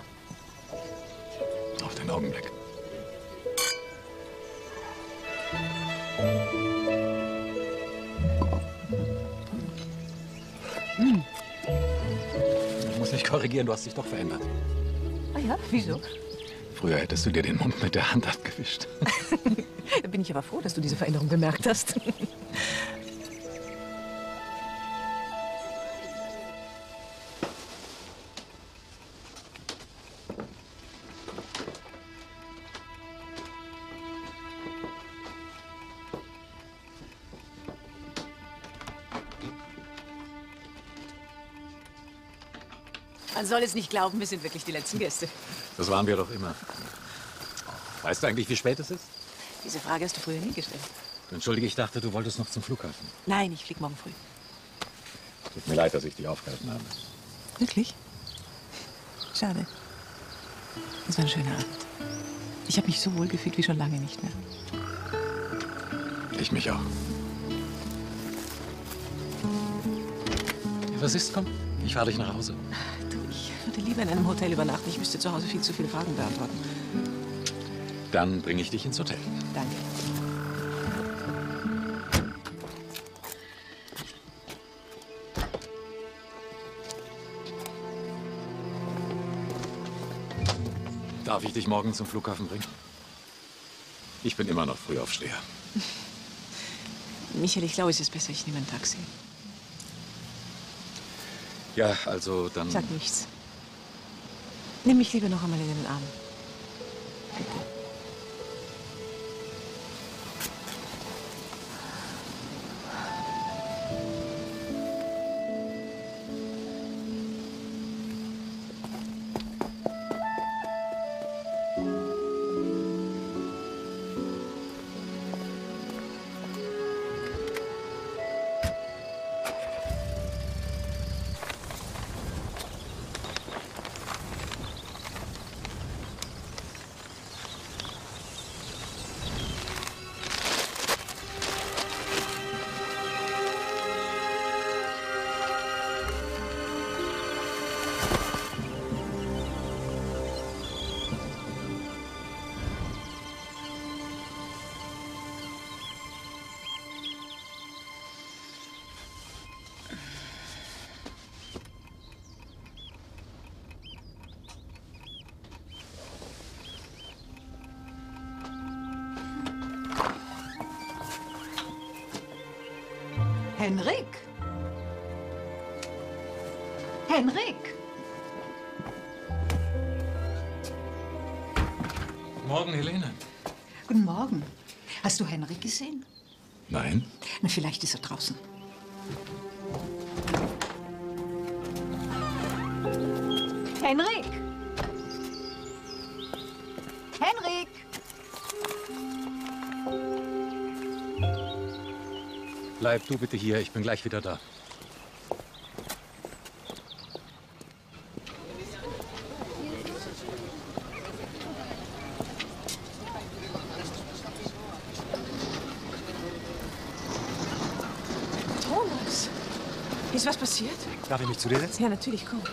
S8: Auf den Augenblick.
S11: Hm.
S8: Ich muss mich korrigieren, du hast dich doch verändert.
S11: Ah ja, wieso?
S8: Früher hättest du dir den Mund mit der Hand abgewischt.
S11: Da bin ich aber froh, dass du diese Veränderung bemerkt hast. Man soll es nicht glauben, wir sind wirklich die letzten Gäste.
S8: Das waren wir doch immer. Weißt du eigentlich, wie spät es ist?
S11: Diese Frage hast du früher nie gestellt.
S8: Entschuldige, ich dachte, du wolltest noch zum Flughafen.
S11: Nein, ich flieg morgen früh.
S8: Tut mir leid, dass ich dich aufgehalten habe.
S11: Wirklich? Schade. Es war ein schöner Abend. Ich habe mich so wohl gefühlt wie schon lange nicht mehr.
S8: Ich mich auch.
S1: was ist? Komm, ich fahre dich nach Hause.
S17: Du, ich würde lieber in einem Hotel übernachten. Ich müsste zu Hause viel zu viele Fragen beantworten.
S1: Dann bringe ich dich ins Hotel.
S17: Danke.
S1: Darf ich dich morgen zum Flughafen bringen? Ich bin immer noch Frühaufsteher.
S17: Michael, ich glaube, es ist besser, ich nehme ein Taxi.
S1: Ja, also dann...
S17: Sag nichts. Nimm mich lieber noch einmal in den Arm. Bitte.
S3: Henrik? Henrik?
S1: Morgen, Helene.
S3: Guten Morgen. Hast du Henrik gesehen?
S1: Nein.
S3: Na, vielleicht ist er draußen. Henrik! Henrik!
S1: Bleib du bitte hier, ich bin gleich wieder da.
S17: Thomas! Ist was passiert?
S7: Darf ich mich zu dir setzen?
S17: Ja, natürlich, komm.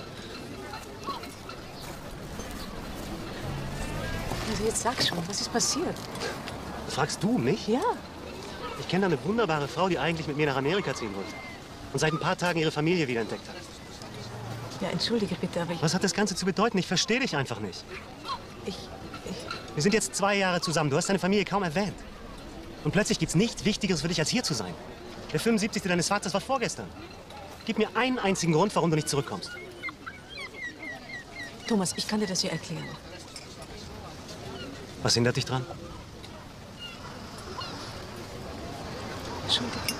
S17: Also jetzt sag schon, was ist passiert?
S7: Fragst du mich?
S17: Ja.
S7: Ich kenne da eine wunderbare Frau, die eigentlich mit mir nach Amerika ziehen wollte. Und seit ein paar Tagen ihre Familie wiederentdeckt hat.
S17: Ja, entschuldige bitte, aber ich...
S7: Was hat das Ganze zu bedeuten? Ich verstehe dich einfach nicht.
S17: Ich, ich...
S7: Wir sind jetzt zwei Jahre zusammen. Du hast deine Familie kaum erwähnt. Und plötzlich gibt's nichts Wichtigeres für dich, als hier zu sein. Der fünfundsiebzigste deines Vaters war vorgestern. Gib mir einen einzigen Grund, warum du nicht zurückkommst.
S17: Thomas, ich kann dir das ja erklären.
S7: Was hindert dich dran?
S17: Entschuldige.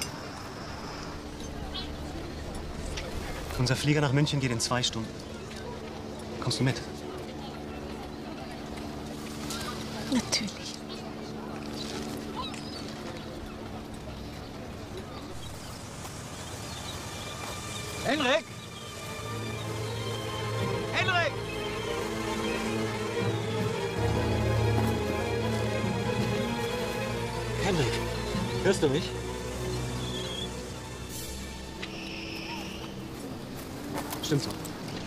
S7: Unser Flieger nach München geht in zwei Stunden. Kommst du mit?
S17: Natürlich.
S1: Henrik! Henrik!
S7: Henrik, hörst du mich? Stimmt so.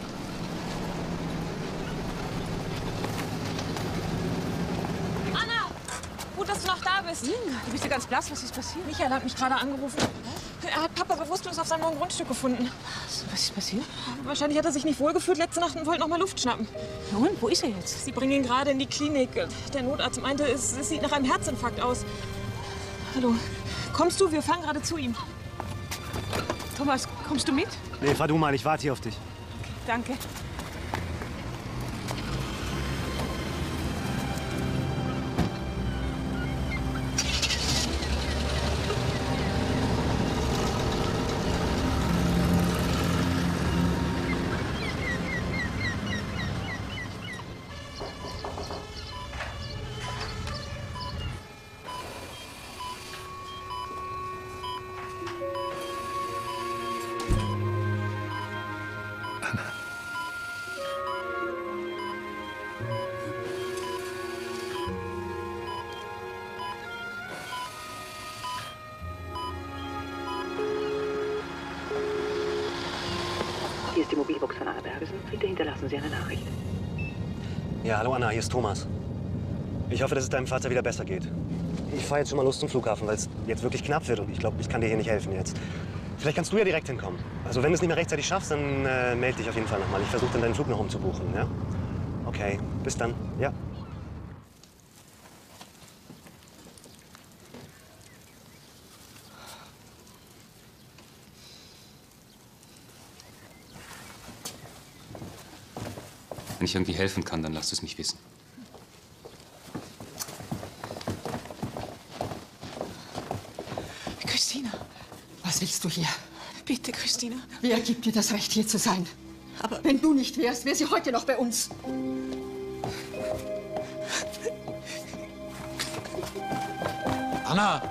S2: Anna! Gut, dass du noch da bist.
S17: Inga, du bist ja ganz blass. Was ist passiert?
S2: Michael hat mich gerade angerufen. Er hat Papa bewusstlos auf seinem neuen Grundstück gefunden.
S17: Was, was ist passiert?
S2: Wahrscheinlich hat er sich nicht wohlgefühlt letzte Nacht und wollte noch mal Luft schnappen.
S17: Ja, und? Wo ist er jetzt?
S2: Sie bringen ihn gerade in die Klinik. Der Notarzt meinte, es, es sieht nach einem Herzinfarkt aus. Hallo, kommst du? Wir fahren gerade zu ihm.
S17: Thomas, kommst du mit?
S7: Nee, fahr du mal. Ich warte hier auf dich.
S17: Danke.
S6: Hier ist die Mobilbox von Anna Bergesen. Bitte hinterlassen Sie eine Nachricht.
S7: Ja, hallo Anna, hier ist Thomas. Ich hoffe, dass es deinem Vater wieder besser geht. Ich fahre jetzt schon mal los zum Flughafen, weil es jetzt wirklich knapp wird und ich glaube, ich kann dir hier nicht helfen jetzt. Vielleicht kannst du ja direkt hinkommen. Also wenn du es nicht mehr rechtzeitig schaffst, dann äh, melde dich auf jeden Fall nochmal. Ich versuche dann deinen Flug noch umzubuchen, ja? Okay, bis dann. Ja.
S18: Wenn ich irgendwie helfen kann, dann lasst es mich wissen.
S14: Christina, was willst du hier? Bitte, Christina.
S3: Wer gibt dir das Recht, hier zu sein? Aber wenn du nicht wärst, wäre sie heute noch bei uns.
S1: Anna!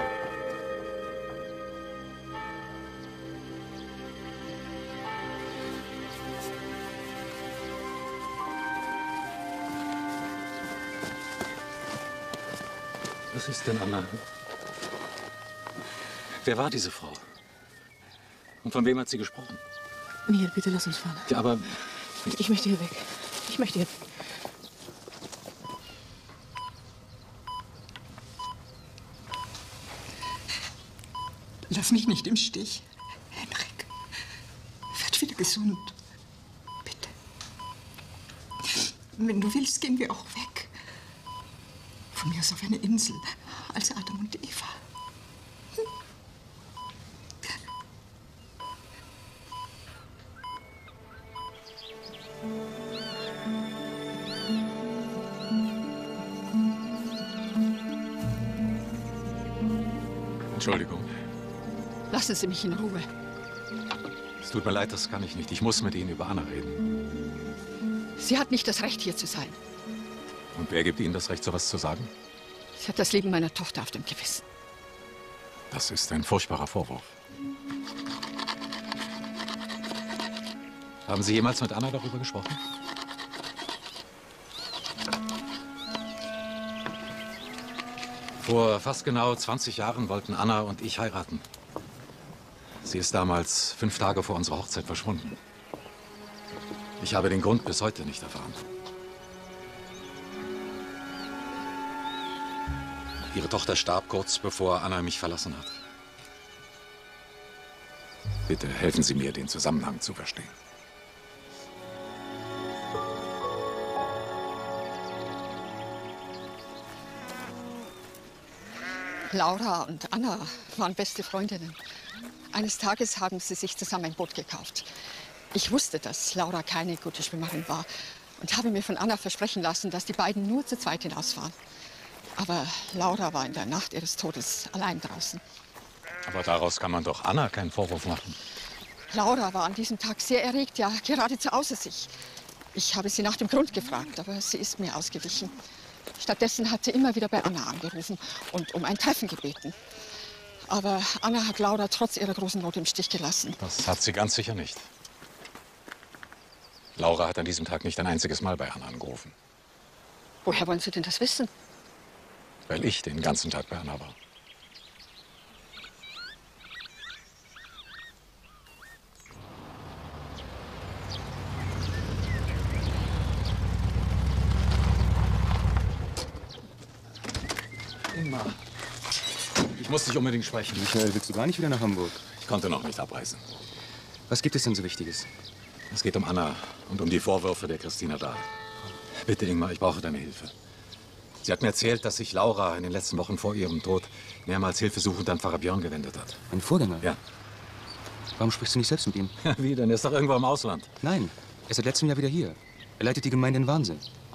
S1: Was ist denn, Anna? Wer war diese Frau? Und von wem hat sie gesprochen?
S17: Neil, bitte lass uns fahren.
S1: Ja, aber...
S17: Ich möchte hier weg. Ich möchte hier...
S3: Lass mich nicht im Stich. Henrik, werd wieder gesund. Bitte. Wenn du willst, gehen wir auch weg. Von mir aus auf eine Insel, als Adam und Eva.
S1: Entschuldigung.
S3: Lassen Sie mich in Ruhe.
S1: Es tut mir leid, das kann ich nicht. Ich muss mit Ihnen über Anna reden.
S3: Sie hat nicht das Recht, hier zu sein.
S1: Und wer gibt Ihnen das Recht, sowas zu sagen?
S3: Sie hat das Leben meiner Tochter auf dem Gewissen.
S1: Das ist ein furchtbarer Vorwurf. Haben Sie jemals mit Anna darüber gesprochen? Vor fast genau zwanzig Jahren wollten Anna und ich heiraten. Sie ist damals fünf Tage vor unserer Hochzeit verschwunden. Ich habe den Grund bis heute nicht erfahren. Ihre Tochter starb kurz bevor Anna mich verlassen hat. Bitte helfen Sie mir, den Zusammenhang zu verstehen.
S3: Laura und Anna waren beste Freundinnen. Eines Tages haben sie sich zusammen ein Boot gekauft. Ich wusste, dass Laura keine gute Schwimmerin war und habe mir von Anna versprechen lassen, dass die beiden nur zu zweit hinausfahren. Aber Laura war in der Nacht ihres Todes allein draußen.
S1: Aber daraus kann man doch Anna keinen Vorwurf machen.
S3: Laura war an diesem Tag sehr erregt, ja geradezu außer sich. Ich habe sie nach dem Grund gefragt, aber sie ist mir ausgewichen. Stattdessen hat sie immer wieder bei Anna angerufen und um ein Treffen gebeten. Aber Anna hat Laura trotz ihrer großen Not im Stich gelassen.
S1: Das hat sie ganz sicher nicht. Laura hat an diesem Tag nicht ein einziges Mal bei Anna angerufen.
S3: Woher wollen Sie denn das wissen?
S1: Weil ich den ganzen Tag bei Anna war. Ingmar, ich muss dich unbedingt sprechen.
S18: Michael, willst du gar nicht wieder nach Hamburg?
S1: Ich konnte noch nicht abreisen.
S18: Was gibt es denn so Wichtiges?
S1: Es geht um Anna und um die Vorwürfe der Christina Dahl. Bitte, Ingmar, ich brauche deine Hilfe. Sie hat mir erzählt, dass sich Laura in den letzten Wochen vor ihrem Tod mehrmals hilfesuchend an Pfarrer Björn gewendet hat.
S18: Ein Vorgänger?
S1: Ja.
S18: Warum sprichst du nicht selbst mit ihm?
S1: Wie denn? Er ist doch irgendwo im Ausland.
S18: Nein, er ist seit letztem Jahr wieder hier. Er leitet die Gemeinde in Wahnsinn.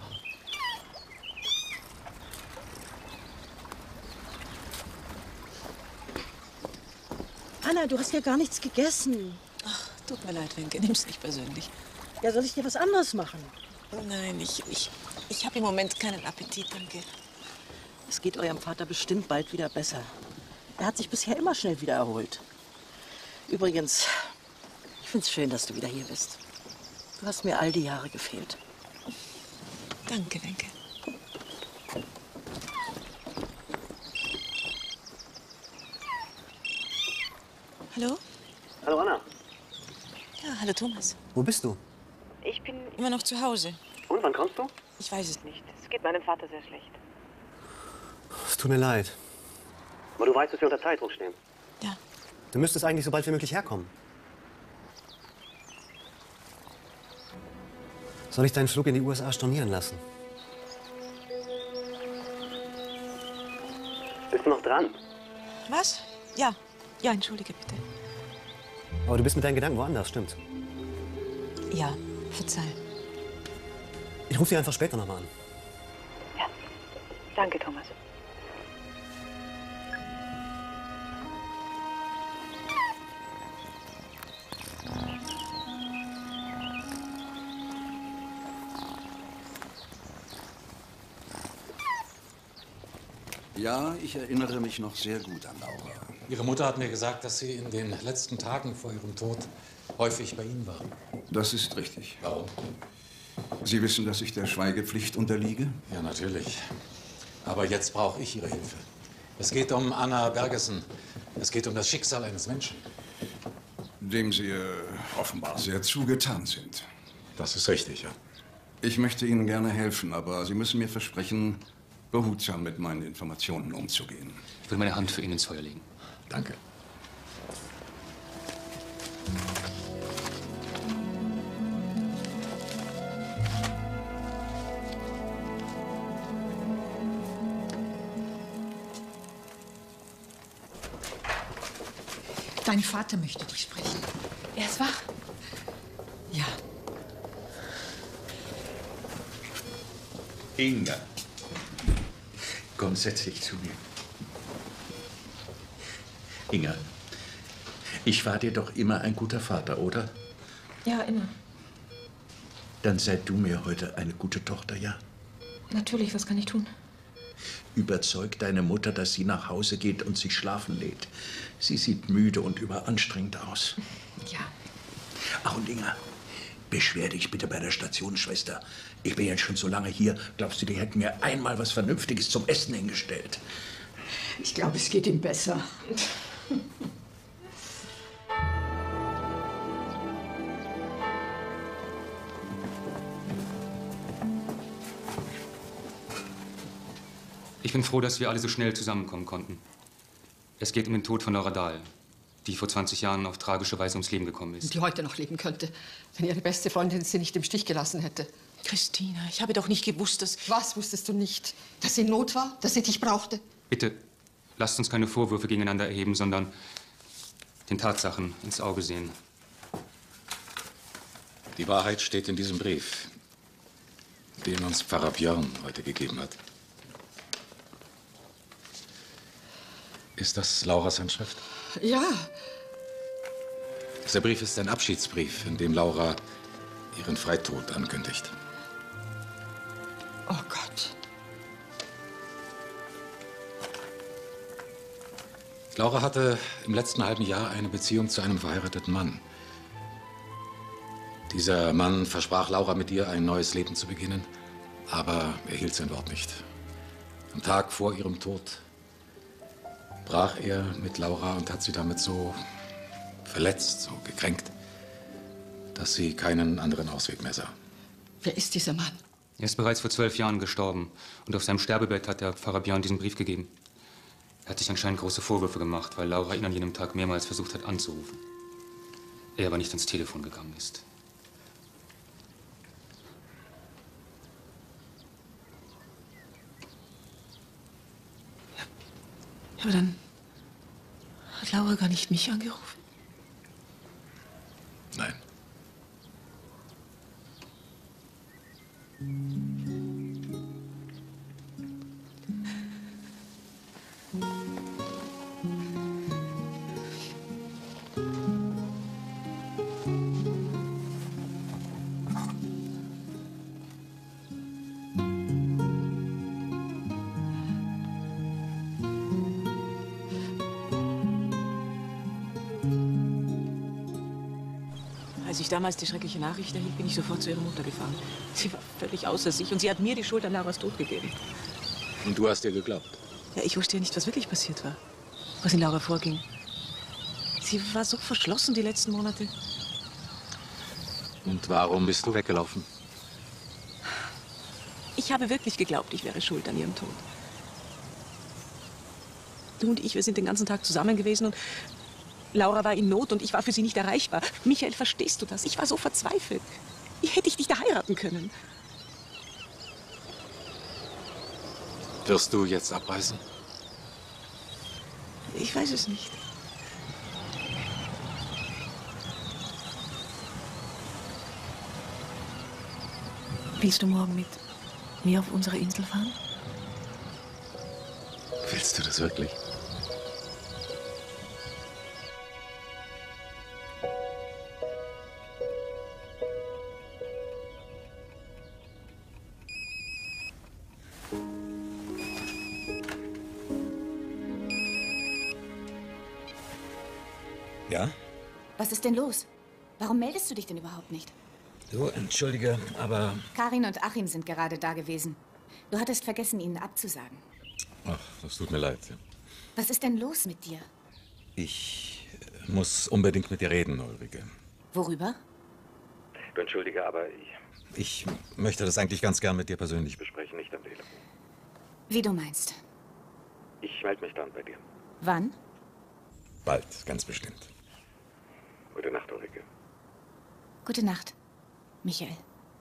S11: Anna, du hast ja gar nichts gegessen.
S17: Ach, tut mir leid, Wenke. Nimm's nicht persönlich.
S11: Ja, soll ich dir was anderes machen?
S17: Nein, ich, ich, ich habe im Moment keinen Appetit, danke.
S11: Es geht eurem Vater bestimmt bald wieder besser. Er hat sich bisher immer schnell wieder erholt. Übrigens, ich find's schön, dass du wieder hier bist. Du hast mir all die Jahre gefehlt.
S17: Danke, Wenke. Hallo?
S7: Hallo, Anna.
S17: Ja. hallo Thomas.
S7: Wo bist du?
S17: Ich bin immer noch zu Hause.
S7: Und, wann kommst du?
S17: Ich weiß es nicht. Es geht meinem Vater sehr schlecht.
S7: Es tut mir leid. Aber du weißt, dass wir unter Zeitdruck stehen.
S17: Ja.
S7: Du müsstest eigentlich so bald wie möglich herkommen. Soll ich deinen Flug in die U S A stornieren lassen? Bist du noch dran?
S17: Was? Ja. Ja, entschuldige bitte.
S7: Aber du bist mit deinen Gedanken woanders, stimmt?
S17: Ja, verzeih.
S7: Ich rufe dich einfach später nochmal an.
S17: Ja. Danke, Thomas.
S19: Ja, ich erinnere mich noch sehr gut an Laura.
S1: Ihre Mutter hat mir gesagt, dass Sie in den letzten Tagen vor Ihrem Tod häufig bei Ihnen war.
S19: Das ist richtig.
S1: Warum?
S19: Sie wissen, dass ich der Schweigepflicht unterliege?
S1: Ja, natürlich. Aber jetzt brauche ich Ihre Hilfe. Es geht um Anna Bergersen. Es geht um das Schicksal eines Menschen.
S19: Dem Sie äh, offenbar sehr zugetan sind.
S1: Das ist richtig, ja.
S19: Ich möchte Ihnen gerne helfen, aber Sie müssen mir versprechen, behutsam mit meinen Informationen umzugehen.
S18: Ich will meine Hand für ihn ins Feuer legen.
S1: Danke.
S3: Dein Vater möchte dich sprechen.
S2: Er ist wach.
S3: Ja.
S4: Inga, komm, setz dich zu mir. Inga, ich war dir doch immer ein guter Vater, oder?
S2: Ja, immer.
S4: Dann sei du mir heute eine gute Tochter, ja?
S2: Natürlich, was kann ich tun?
S4: Überzeug deine Mutter, dass sie nach Hause geht und sich schlafen legt. Sie sieht müde und überanstrengt aus.
S2: Ja.
S4: Ach, und Inga, beschwer dich bitte bei der Stationsschwester. Ich bin jetzt schon so lange hier. Glaubst du, die hätten mir einmal was Vernünftiges zum Essen hingestellt?
S3: Ich glaube, es geht ihm besser.
S18: Ich bin froh, dass wir alle so schnell zusammenkommen konnten. Es geht um den Tod von Laura Dahl, die vor zwanzig Jahren auf tragische Weise ums Leben gekommen ist.
S14: Die heute noch leben könnte, wenn ihre beste Freundin sie nicht im Stich gelassen hätte.
S11: Christina, ich habe doch nicht gewusst, dass...
S14: Was wusstest du nicht? Dass sie in Not war? Dass sie dich brauchte?
S18: Bitte, lasst uns keine Vorwürfe gegeneinander erheben, sondern den Tatsachen ins Auge sehen.
S8: Die Wahrheit steht in diesem Brief, den uns Pfarrer Björn heute gegeben hat. Ist das Lauras Handschrift?
S14: Ja.
S8: Dieser Brief ist ein Abschiedsbrief, in dem Laura ihren Freitod ankündigt.
S14: Oh Gott.
S8: Laura hatte im letzten halben Jahr eine Beziehung zu einem verheirateten Mann. Dieser Mann versprach Laura, mit ihr ein neues Leben zu beginnen, aber er hielt sein Wort nicht. Am Tag vor ihrem Tod brach er mit Laura und hat sie damit so verletzt, so gekränkt, dass sie keinen anderen Ausweg mehr sah.
S14: Wer ist dieser Mann?
S18: Er ist bereits vor zwölf Jahren gestorben und auf seinem Sterbebett hat der Pfarrer Björn diesen Brief gegeben. Er hat sich anscheinend große Vorwürfe gemacht, weil Laura ihn an jenem Tag mehrmals versucht hat anzurufen. Er aber nicht ans Telefon gegangen ist.
S11: Aber dann hat Laura gar nicht mich angerufen.
S8: Nein.
S11: Als ich damals die schreckliche Nachricht erhielt, bin ich sofort zu ihrer Mutter gefahren. Sie war völlig außer sich und sie hat mir die Schuld an Lauras Tod gegeben.
S8: Und du hast ihr geglaubt?
S11: Ja, ich wusste ja nicht, was wirklich passiert war, was in Laura vorging. Sie war so verschlossen die letzten Monate.
S1: Und warum bist du weggelaufen?
S5: Ich habe wirklich geglaubt, ich wäre schuld an ihrem Tod. Du und ich, wir sind den ganzen Tag zusammen gewesen und Laura war in Not und ich war für sie nicht erreichbar. Michael, verstehst du das? Ich war so verzweifelt. Wie hätte ich dich da heiraten können?
S1: Wirst du jetzt abreisen?
S5: Ich weiß es nicht. Willst du morgen mit mir auf unsere Insel fahren?
S1: Willst du das wirklich? Ja?
S20: Was ist denn los? Warum meldest du dich denn überhaupt nicht?
S1: Du, entschuldige, aber...
S20: Karin und Achim sind gerade da gewesen. Du hattest vergessen, ihnen abzusagen.
S1: Ach, das tut mir leid.
S20: Was ist denn los mit dir?
S1: Ich muss unbedingt mit dir reden, Ulrike.
S20: Worüber?
S1: Du, entschuldige, aber ich... Ich möchte das eigentlich ganz gern mit dir persönlich besprechen, nicht am Telefon.
S20: Wie du meinst.
S1: Ich melde mich dann bei dir.
S20: Wann?
S1: Bald, ganz bestimmt. Gute Nacht, Ulrike.
S20: Gute Nacht, Michael.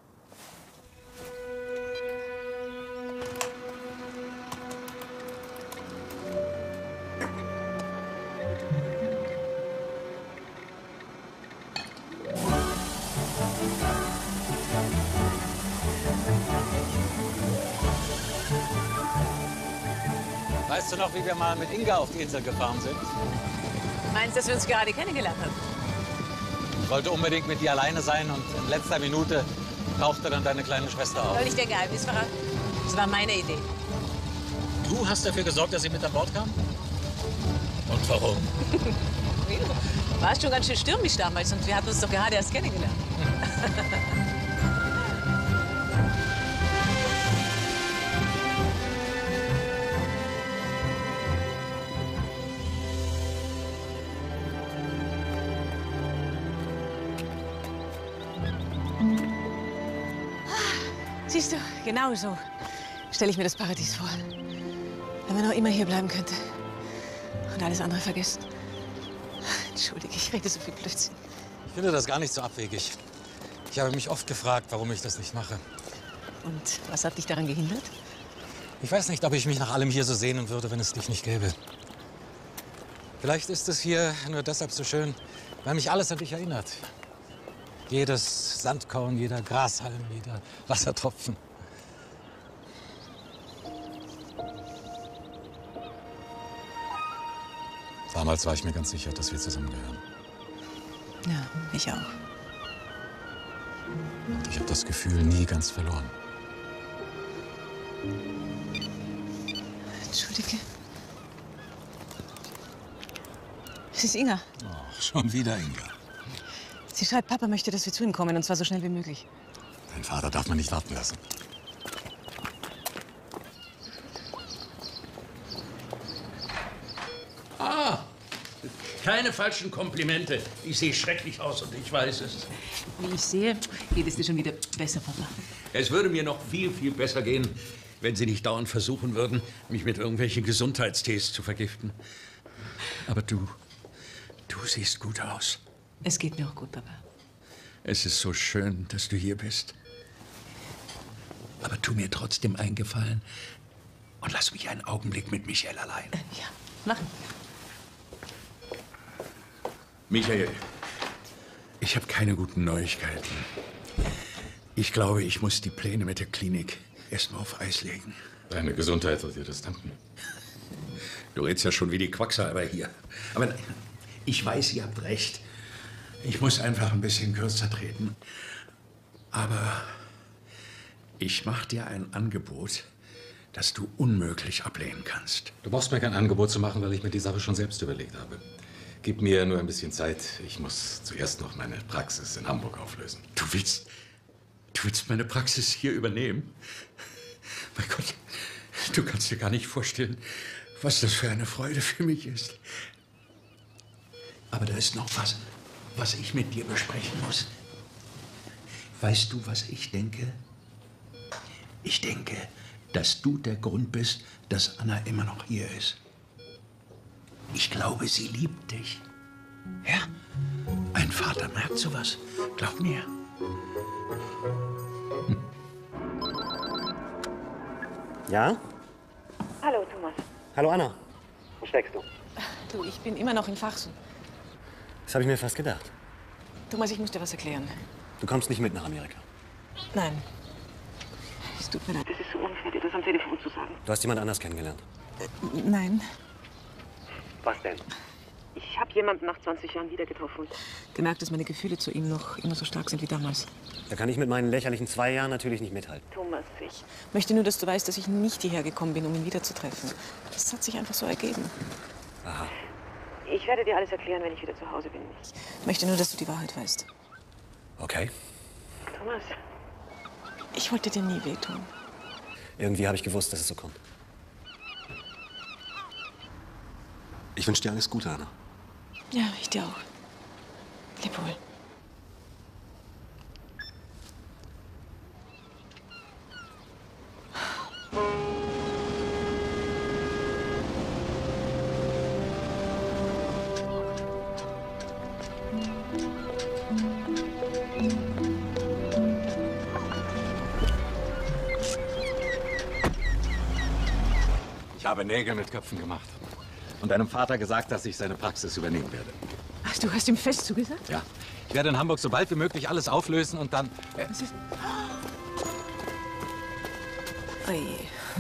S1: Weißt du noch, wie wir mal mit Inga auf die Insel gefahren sind?
S5: Meinst du, dass wir uns gerade kennengelernt haben?
S1: Ich wollte unbedingt mit dir alleine sein und in letzter Minute tauchte dann deine kleine Schwester auf.
S5: Soll ich dir Geheimnis verraten? Das war meine Idee.
S1: Du hast dafür gesorgt, dass sie mit an Bord kam? Und warum?
S5: Wie du warst schon ganz schön stürmisch damals und wir hatten uns doch gerade erst kennengelernt. Siehst du, genau so stelle ich mir das Paradies vor. Wenn man noch immer hier bleiben könnte und alles andere vergessen. Entschuldige, ich rede so viel Blödsinn.
S1: Ich finde das gar nicht so abwegig. Ich habe mich oft gefragt, warum ich das nicht mache.
S5: Und was hat dich daran gehindert?
S1: Ich weiß nicht, ob ich mich nach allem hier so sehnen würde, wenn es dich nicht gäbe. Vielleicht ist es hier nur deshalb so schön, weil mich alles an dich erinnert. Jedes Sandkorn, jeder Grashalm, jeder Wassertropfen. Damals war ich mir ganz sicher, dass wir zusammengehören.
S5: Ja, ich auch.
S1: Und ich habe das Gefühl nie ganz verloren.
S5: Entschuldige. Es ist Inga.
S1: Ach, schon wieder Inga.
S5: Sie schreibt, Papa möchte, dass wir zu ihm kommen, und zwar so schnell wie möglich.
S1: Dein Vater darf man nicht warten lassen.
S4: Ah, keine falschen Komplimente. Ich sehe schrecklich aus und ich weiß es.
S5: Wie ich sehe, geht es dir schon wieder besser, Papa.
S4: Es würde mir noch viel, viel besser gehen, wenn Sie nicht dauernd versuchen würden, mich mit irgendwelchen Gesundheitstees zu vergiften. Aber du, du siehst gut aus.
S5: Es geht mir auch gut, Papa.
S4: Es ist so schön, dass du hier bist. Aber tu mir trotzdem einen Gefallen und lass mich einen Augenblick mit Michael allein.
S5: Äh, ja, machen.
S4: Michael, ich habe keine guten Neuigkeiten. Ich glaube, ich muss die Pläne mit der Klinik erstmal auf Eis legen.
S1: Deine Gesundheit wird dir das danken.
S4: Du redest ja schon wie die Quacksalber hier. Aber nein, ich weiß, ihr habt recht. Ich muss einfach ein bisschen kürzer treten. Aber ich mache dir ein Angebot, das du unmöglich ablehnen kannst.
S1: Du brauchst mir kein Angebot zu machen, weil ich mir die Sache schon selbst überlegt habe. Gib mir nur ein bisschen Zeit. Ich muss zuerst noch meine Praxis in Hamburg auflösen.
S4: Du willst, du willst meine Praxis hier übernehmen? Mein Gott, du kannst dir gar nicht vorstellen, was das für eine Freude für mich ist. Aber da ist noch was, was ich mit dir besprechen muss. Weißt du, was ich denke? Ich denke, dass du der Grund bist, dass Anna immer noch hier ist. Ich glaube, sie liebt dich. Ja, ein Vater merkt sowas. Glaub mir.
S7: Hm. Ja?
S6: Hallo, Thomas.
S7: Hallo, Anna. Wo steckst du?
S5: Du, ich bin immer noch in Fachsen.
S7: Das habe ich mir fast gedacht.
S5: Thomas, ich muss dir was erklären.
S7: Du kommst nicht mit nach Amerika.
S5: Nein. Es tut mir leid.
S6: Das ist so unfair, dir das am Telefon zu sagen.
S7: Du hast jemand anders kennengelernt.
S5: Äh, nein.
S7: Was denn?
S6: Ich habe jemanden nach zwanzig Jahren wieder getroffen.
S5: Gemerkt, dass meine Gefühle zu ihm noch immer so stark sind wie damals.
S7: Da kann ich mit meinen lächerlichen zwei Jahren natürlich nicht mithalten.
S6: Thomas, ich
S5: möchte nur, dass du weißt, dass ich nicht hierher gekommen bin, um ihn wiederzutreffen. Das hat sich einfach so ergeben.
S7: Aha.
S6: Ich werde dir alles erklären, wenn ich wieder zu Hause bin.
S5: Ich möchte nur, dass du die Wahrheit weißt.
S7: Okay.
S6: Thomas.
S5: Ich wollte dir nie wehtun.
S7: Irgendwie habe ich gewusst, dass es so kommt. Ich wünsche dir alles Gute, Anna.
S5: Ja, ich dir auch. Leb wohl.
S1: Ich habe Nägel mit Köpfen gemacht. Und deinem Vater gesagt, dass ich seine Praxis übernehmen werde.
S5: Ach, du hast ihm fest zugesagt?
S1: Ja. Ich werde in Hamburg so bald wie möglich alles auflösen und dann... Äh,
S5: Was ist... Oje.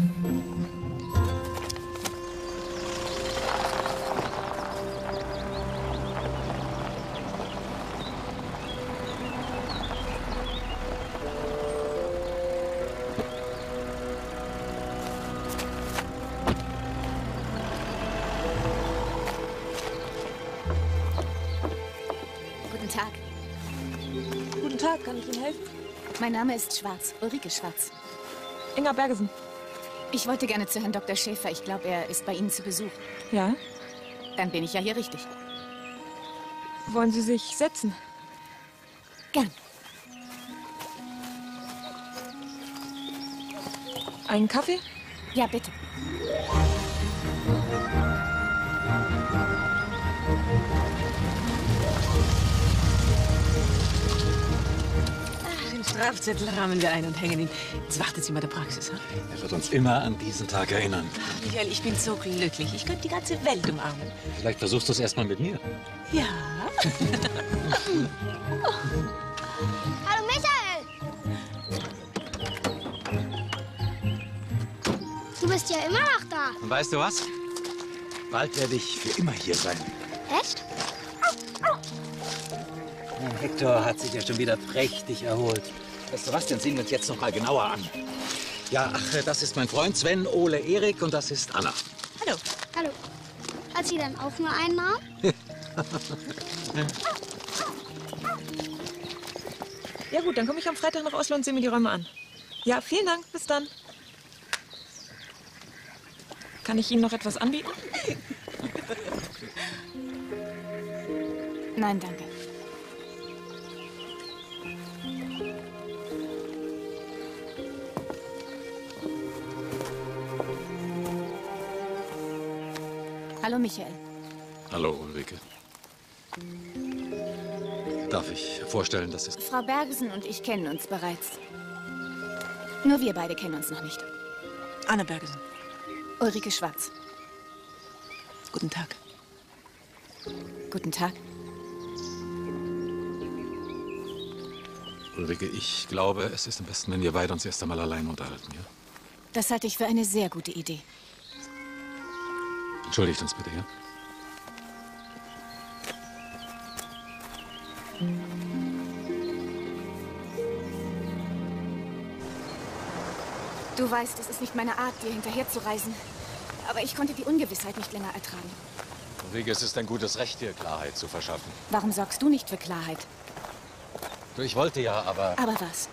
S20: Guten Tag.
S2: Guten Tag, kann ich Ihnen helfen?
S20: Mein Name ist Schwarz, Ulrike Schwarz.
S2: Inga Bergesen.
S20: Ich wollte gerne zu Herrn Doktor Schäfer. Ich glaube, er ist bei Ihnen zu Besuch.
S2: Ja?
S20: Dann bin ich ja hier richtig.
S2: Wollen Sie sich setzen?
S20: Gern.
S2: Einen Kaffee?
S20: Ja, bitte.
S5: Den Strafzettel rahmen wir ein und hängen ihn. Jetzt wartet sie mal der Praxis. Hm?
S1: Er wird uns immer an diesen Tag erinnern.
S5: Michael, ich bin so glücklich. Ich könnte die ganze Welt umarmen.
S1: Vielleicht versuchst du es erst mal mit mir.
S5: Ja.
S21: Hallo Michael! Du bist ja immer noch da.
S1: Und weißt du was? Bald werde ich für immer hier sein.
S21: Echt?
S1: Hector hat sich ja schon wieder prächtig erholt. Weißt du was, den sehen wir uns jetzt noch mal genauer an. Ja, ach, das ist mein Freund Sven, Ole, Erik und das ist Anna.
S21: Hallo. Hallo. Hat sie dann auch nur einen Namen?
S2: Ja gut, dann komme ich am Freitag nach Oslo und sehe mir die Räume an. Ja, vielen Dank. Bis dann. Kann ich Ihnen noch etwas anbieten?
S20: Nein, danke. Hallo, Michael.
S1: Hallo, Ulrike. Darf ich vorstellen, das ist...
S20: Frau Bergesen und ich kennen uns bereits. Nur wir beide kennen uns noch nicht.
S5: Anna Bergesen.
S20: Ulrike Schwarz.
S5: Guten Tag.
S20: Guten Tag.
S1: Ulrike, ich glaube, es ist am besten, wenn wir beide uns erst einmal allein unterhalten, ja?
S20: Das halte ich für eine sehr gute Idee.
S1: Entschuldigt uns bitte, ja?
S20: Du weißt, es ist nicht meine Art, dir hinterherzureisen. Aber ich konnte die Ungewissheit nicht länger ertragen.
S1: Ulrike, es ist ein gutes Recht, dir Klarheit zu verschaffen.
S20: Warum sorgst du nicht für Klarheit?
S1: Du, ich wollte ja, aber...
S20: Aber was?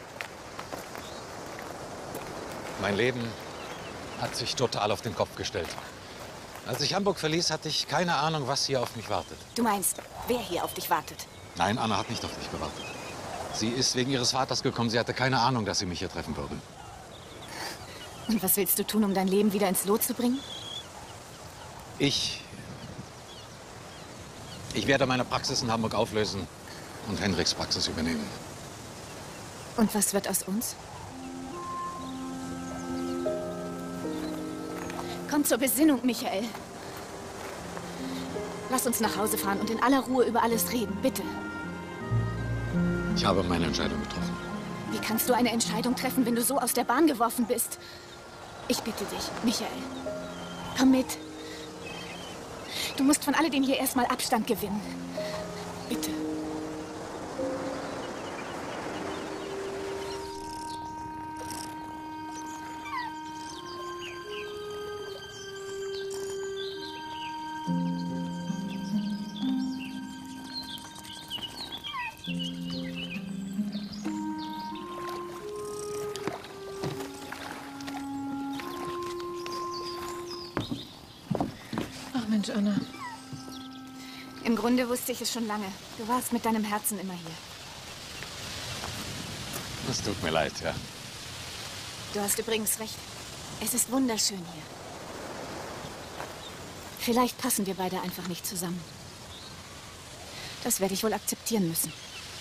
S1: Mein Leben hat sich total auf den Kopf gestellt. Als ich Hamburg verließ, hatte ich keine Ahnung, was hier auf mich wartet.
S20: Du meinst, wer hier auf dich wartet?
S1: Nein, Anna hat nicht auf mich gewartet. Sie ist wegen ihres Vaters gekommen. Sie hatte keine Ahnung, dass Sie mich hier treffen würde.
S20: Und was willst du tun, um dein Leben wieder ins Lot zu bringen?
S1: Ich... Ich werde meine Praxis in Hamburg auflösen und Henriks Praxis übernehmen.
S20: Und was wird aus uns? Komm zur Besinnung, Michael. Lass uns nach Hause fahren und in aller Ruhe über alles reden, bitte.
S1: Ich habe meine Entscheidung getroffen.
S20: Wie kannst du eine Entscheidung treffen, wenn du so aus der Bahn geworfen bist? Ich bitte dich, Michael. Komm mit. Du musst von alledem hier erstmal Abstand gewinnen. Bitte.
S2: Mensch, Anna.
S20: Im Grunde wusste ich es schon lange. Du warst mit deinem Herzen immer hier.
S1: Es tut mir leid, ja.
S20: Du hast übrigens recht. Es ist wunderschön hier. Vielleicht passen wir beide einfach nicht zusammen. Das werde ich wohl akzeptieren müssen.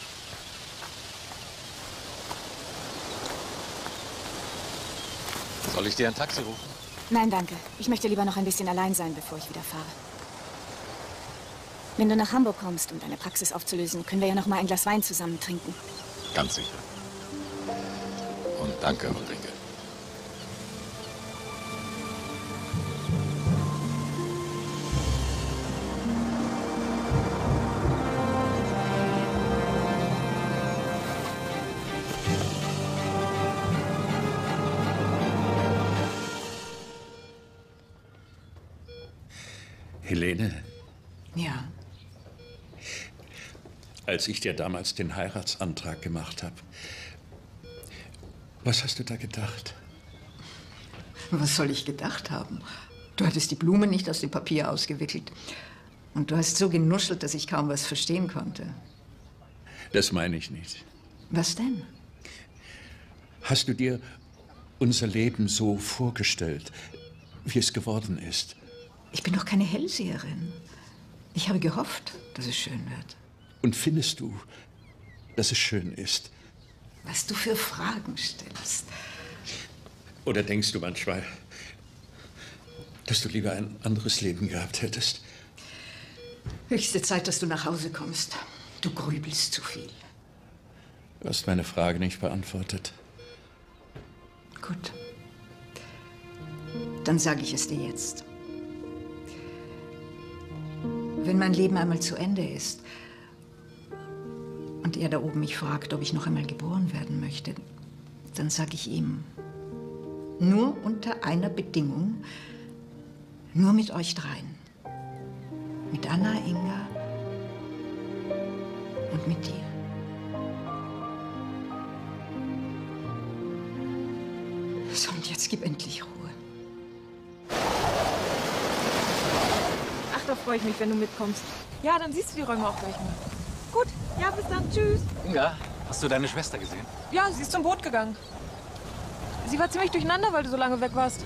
S1: Soll ich dir ein Taxi rufen?
S20: Nein, danke. Ich möchte lieber noch ein bisschen allein sein, bevor ich wieder fahre. Wenn du nach Hamburg kommst, um deine Praxis aufzulösen, können wir ja noch mal ein Glas Wein zusammen trinken.
S1: Ganz sicher. Und danke, Ulrike.
S4: Helene.
S3: Ja.
S4: Als ich dir damals den Heiratsantrag gemacht habe, was hast du da gedacht?
S3: Was soll ich gedacht haben? Du hattest die Blumen nicht aus dem Papier ausgewickelt. Und du hast so genuschelt, dass ich kaum was verstehen konnte.
S4: Das meine ich nicht.
S3: Was denn?
S4: Hast du dir unser Leben so vorgestellt, wie es geworden ist?
S3: Ich bin doch keine Hellseherin. Ich habe gehofft, dass es schön wird.
S4: Und findest du, dass es schön ist?
S3: Was du für Fragen stellst.
S4: Oder denkst du manchmal, dass du lieber ein anderes Leben gehabt hättest?
S3: Höchste Zeit, dass du nach Hause kommst. Du grübelst zu viel.
S4: Du hast meine Frage nicht beantwortet.
S3: Gut. Dann sage ich es dir jetzt. Wenn mein Leben einmal zu Ende ist und er da oben mich fragt, ob ich noch einmal geboren werden möchte, dann sage ich ihm, nur unter einer Bedingung, nur mit euch dreien. Mit Anna, Inga und mit dir. So, und jetzt gib endlich Ruhe.
S2: Ach, da freue ich mich, wenn du mitkommst. Ja, dann siehst du die Räume auch gleich mal. Gut, ja, bis dann. Tschüss.
S1: Inga, hast du deine Schwester gesehen?
S2: Ja, sie ist zum Boot gegangen. Sie war ziemlich durcheinander, weil du so lange weg warst.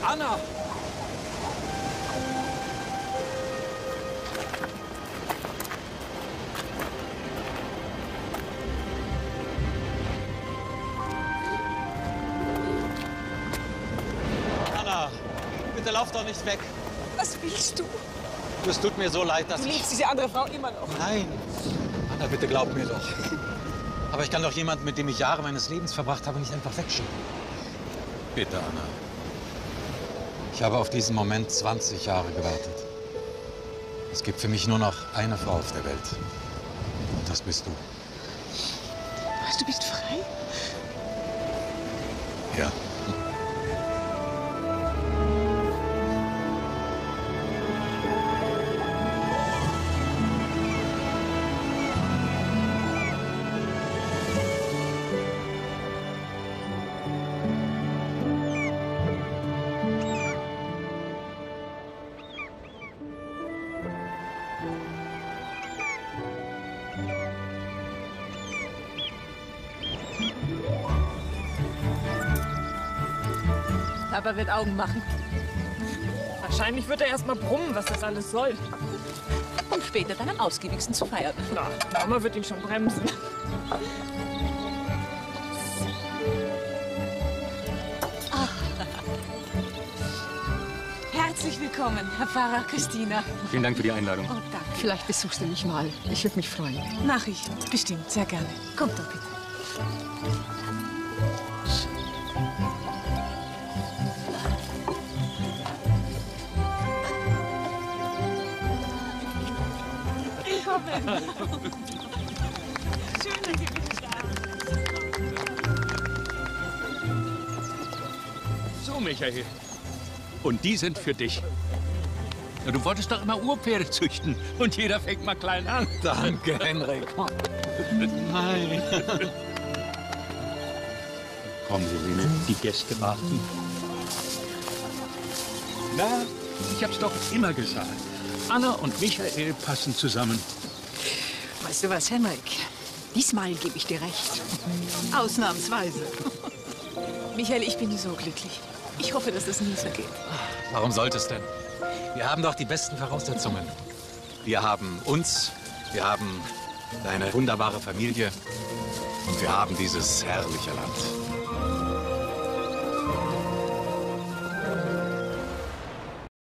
S1: Anna! Anna, bitte lauf doch nicht weg.
S2: Was willst du?
S1: Es tut mir so leid, dass
S2: Du
S1: ich...
S2: liebst diese andere Frau immer noch.
S1: Nein. Anna, bitte glaub mir doch. Aber ich kann doch jemanden, mit dem ich Jahre meines Lebens verbracht habe, nicht einfach wegschieben. Bitte, Anna. Ich habe auf diesen Moment zwanzig Jahre gewartet. Es gibt für mich nur noch eine Frau auf der Welt. Und das bist du.
S2: Was, du bist frei?
S1: Ja.
S2: Papa wird Augen machen. Wahrscheinlich wird er erst mal brummen, was das alles soll.
S11: Um später dann am ausgiebigsten zu feiern.
S2: Na, Mama wird ihn schon bremsen.
S5: Herzlich willkommen, Herr Pfarrer Christina.
S18: Vielen Dank für die Einladung.
S5: Oh, danke.
S3: Vielleicht besuchst du mich mal. Ich würde mich freuen.
S5: Mach ich. Bestimmt, sehr gerne. Kommt doch bitte.
S2: Willkommen. Schön, dass ihr mich da
S4: So, Michael. Und die sind für dich. Ja, du wolltest doch immer Urpferde züchten. Und jeder fängt mal klein an.
S1: Danke, Henrik.
S4: Nein. Komm, Helene, die Gäste warten. Na, ich hab's doch immer gesagt. Anna und Michael passen zusammen.
S3: Weißt du was, Henrik? Diesmal gebe ich dir recht. Ausnahmsweise.
S5: Michael, ich bin so glücklich. Ich hoffe, dass das nie vergeht.
S1: Warum sollte es denn? Wir haben doch die besten Voraussetzungen. Wir haben uns, wir haben deine wunderbare Familie und wir haben dieses herrliche Land.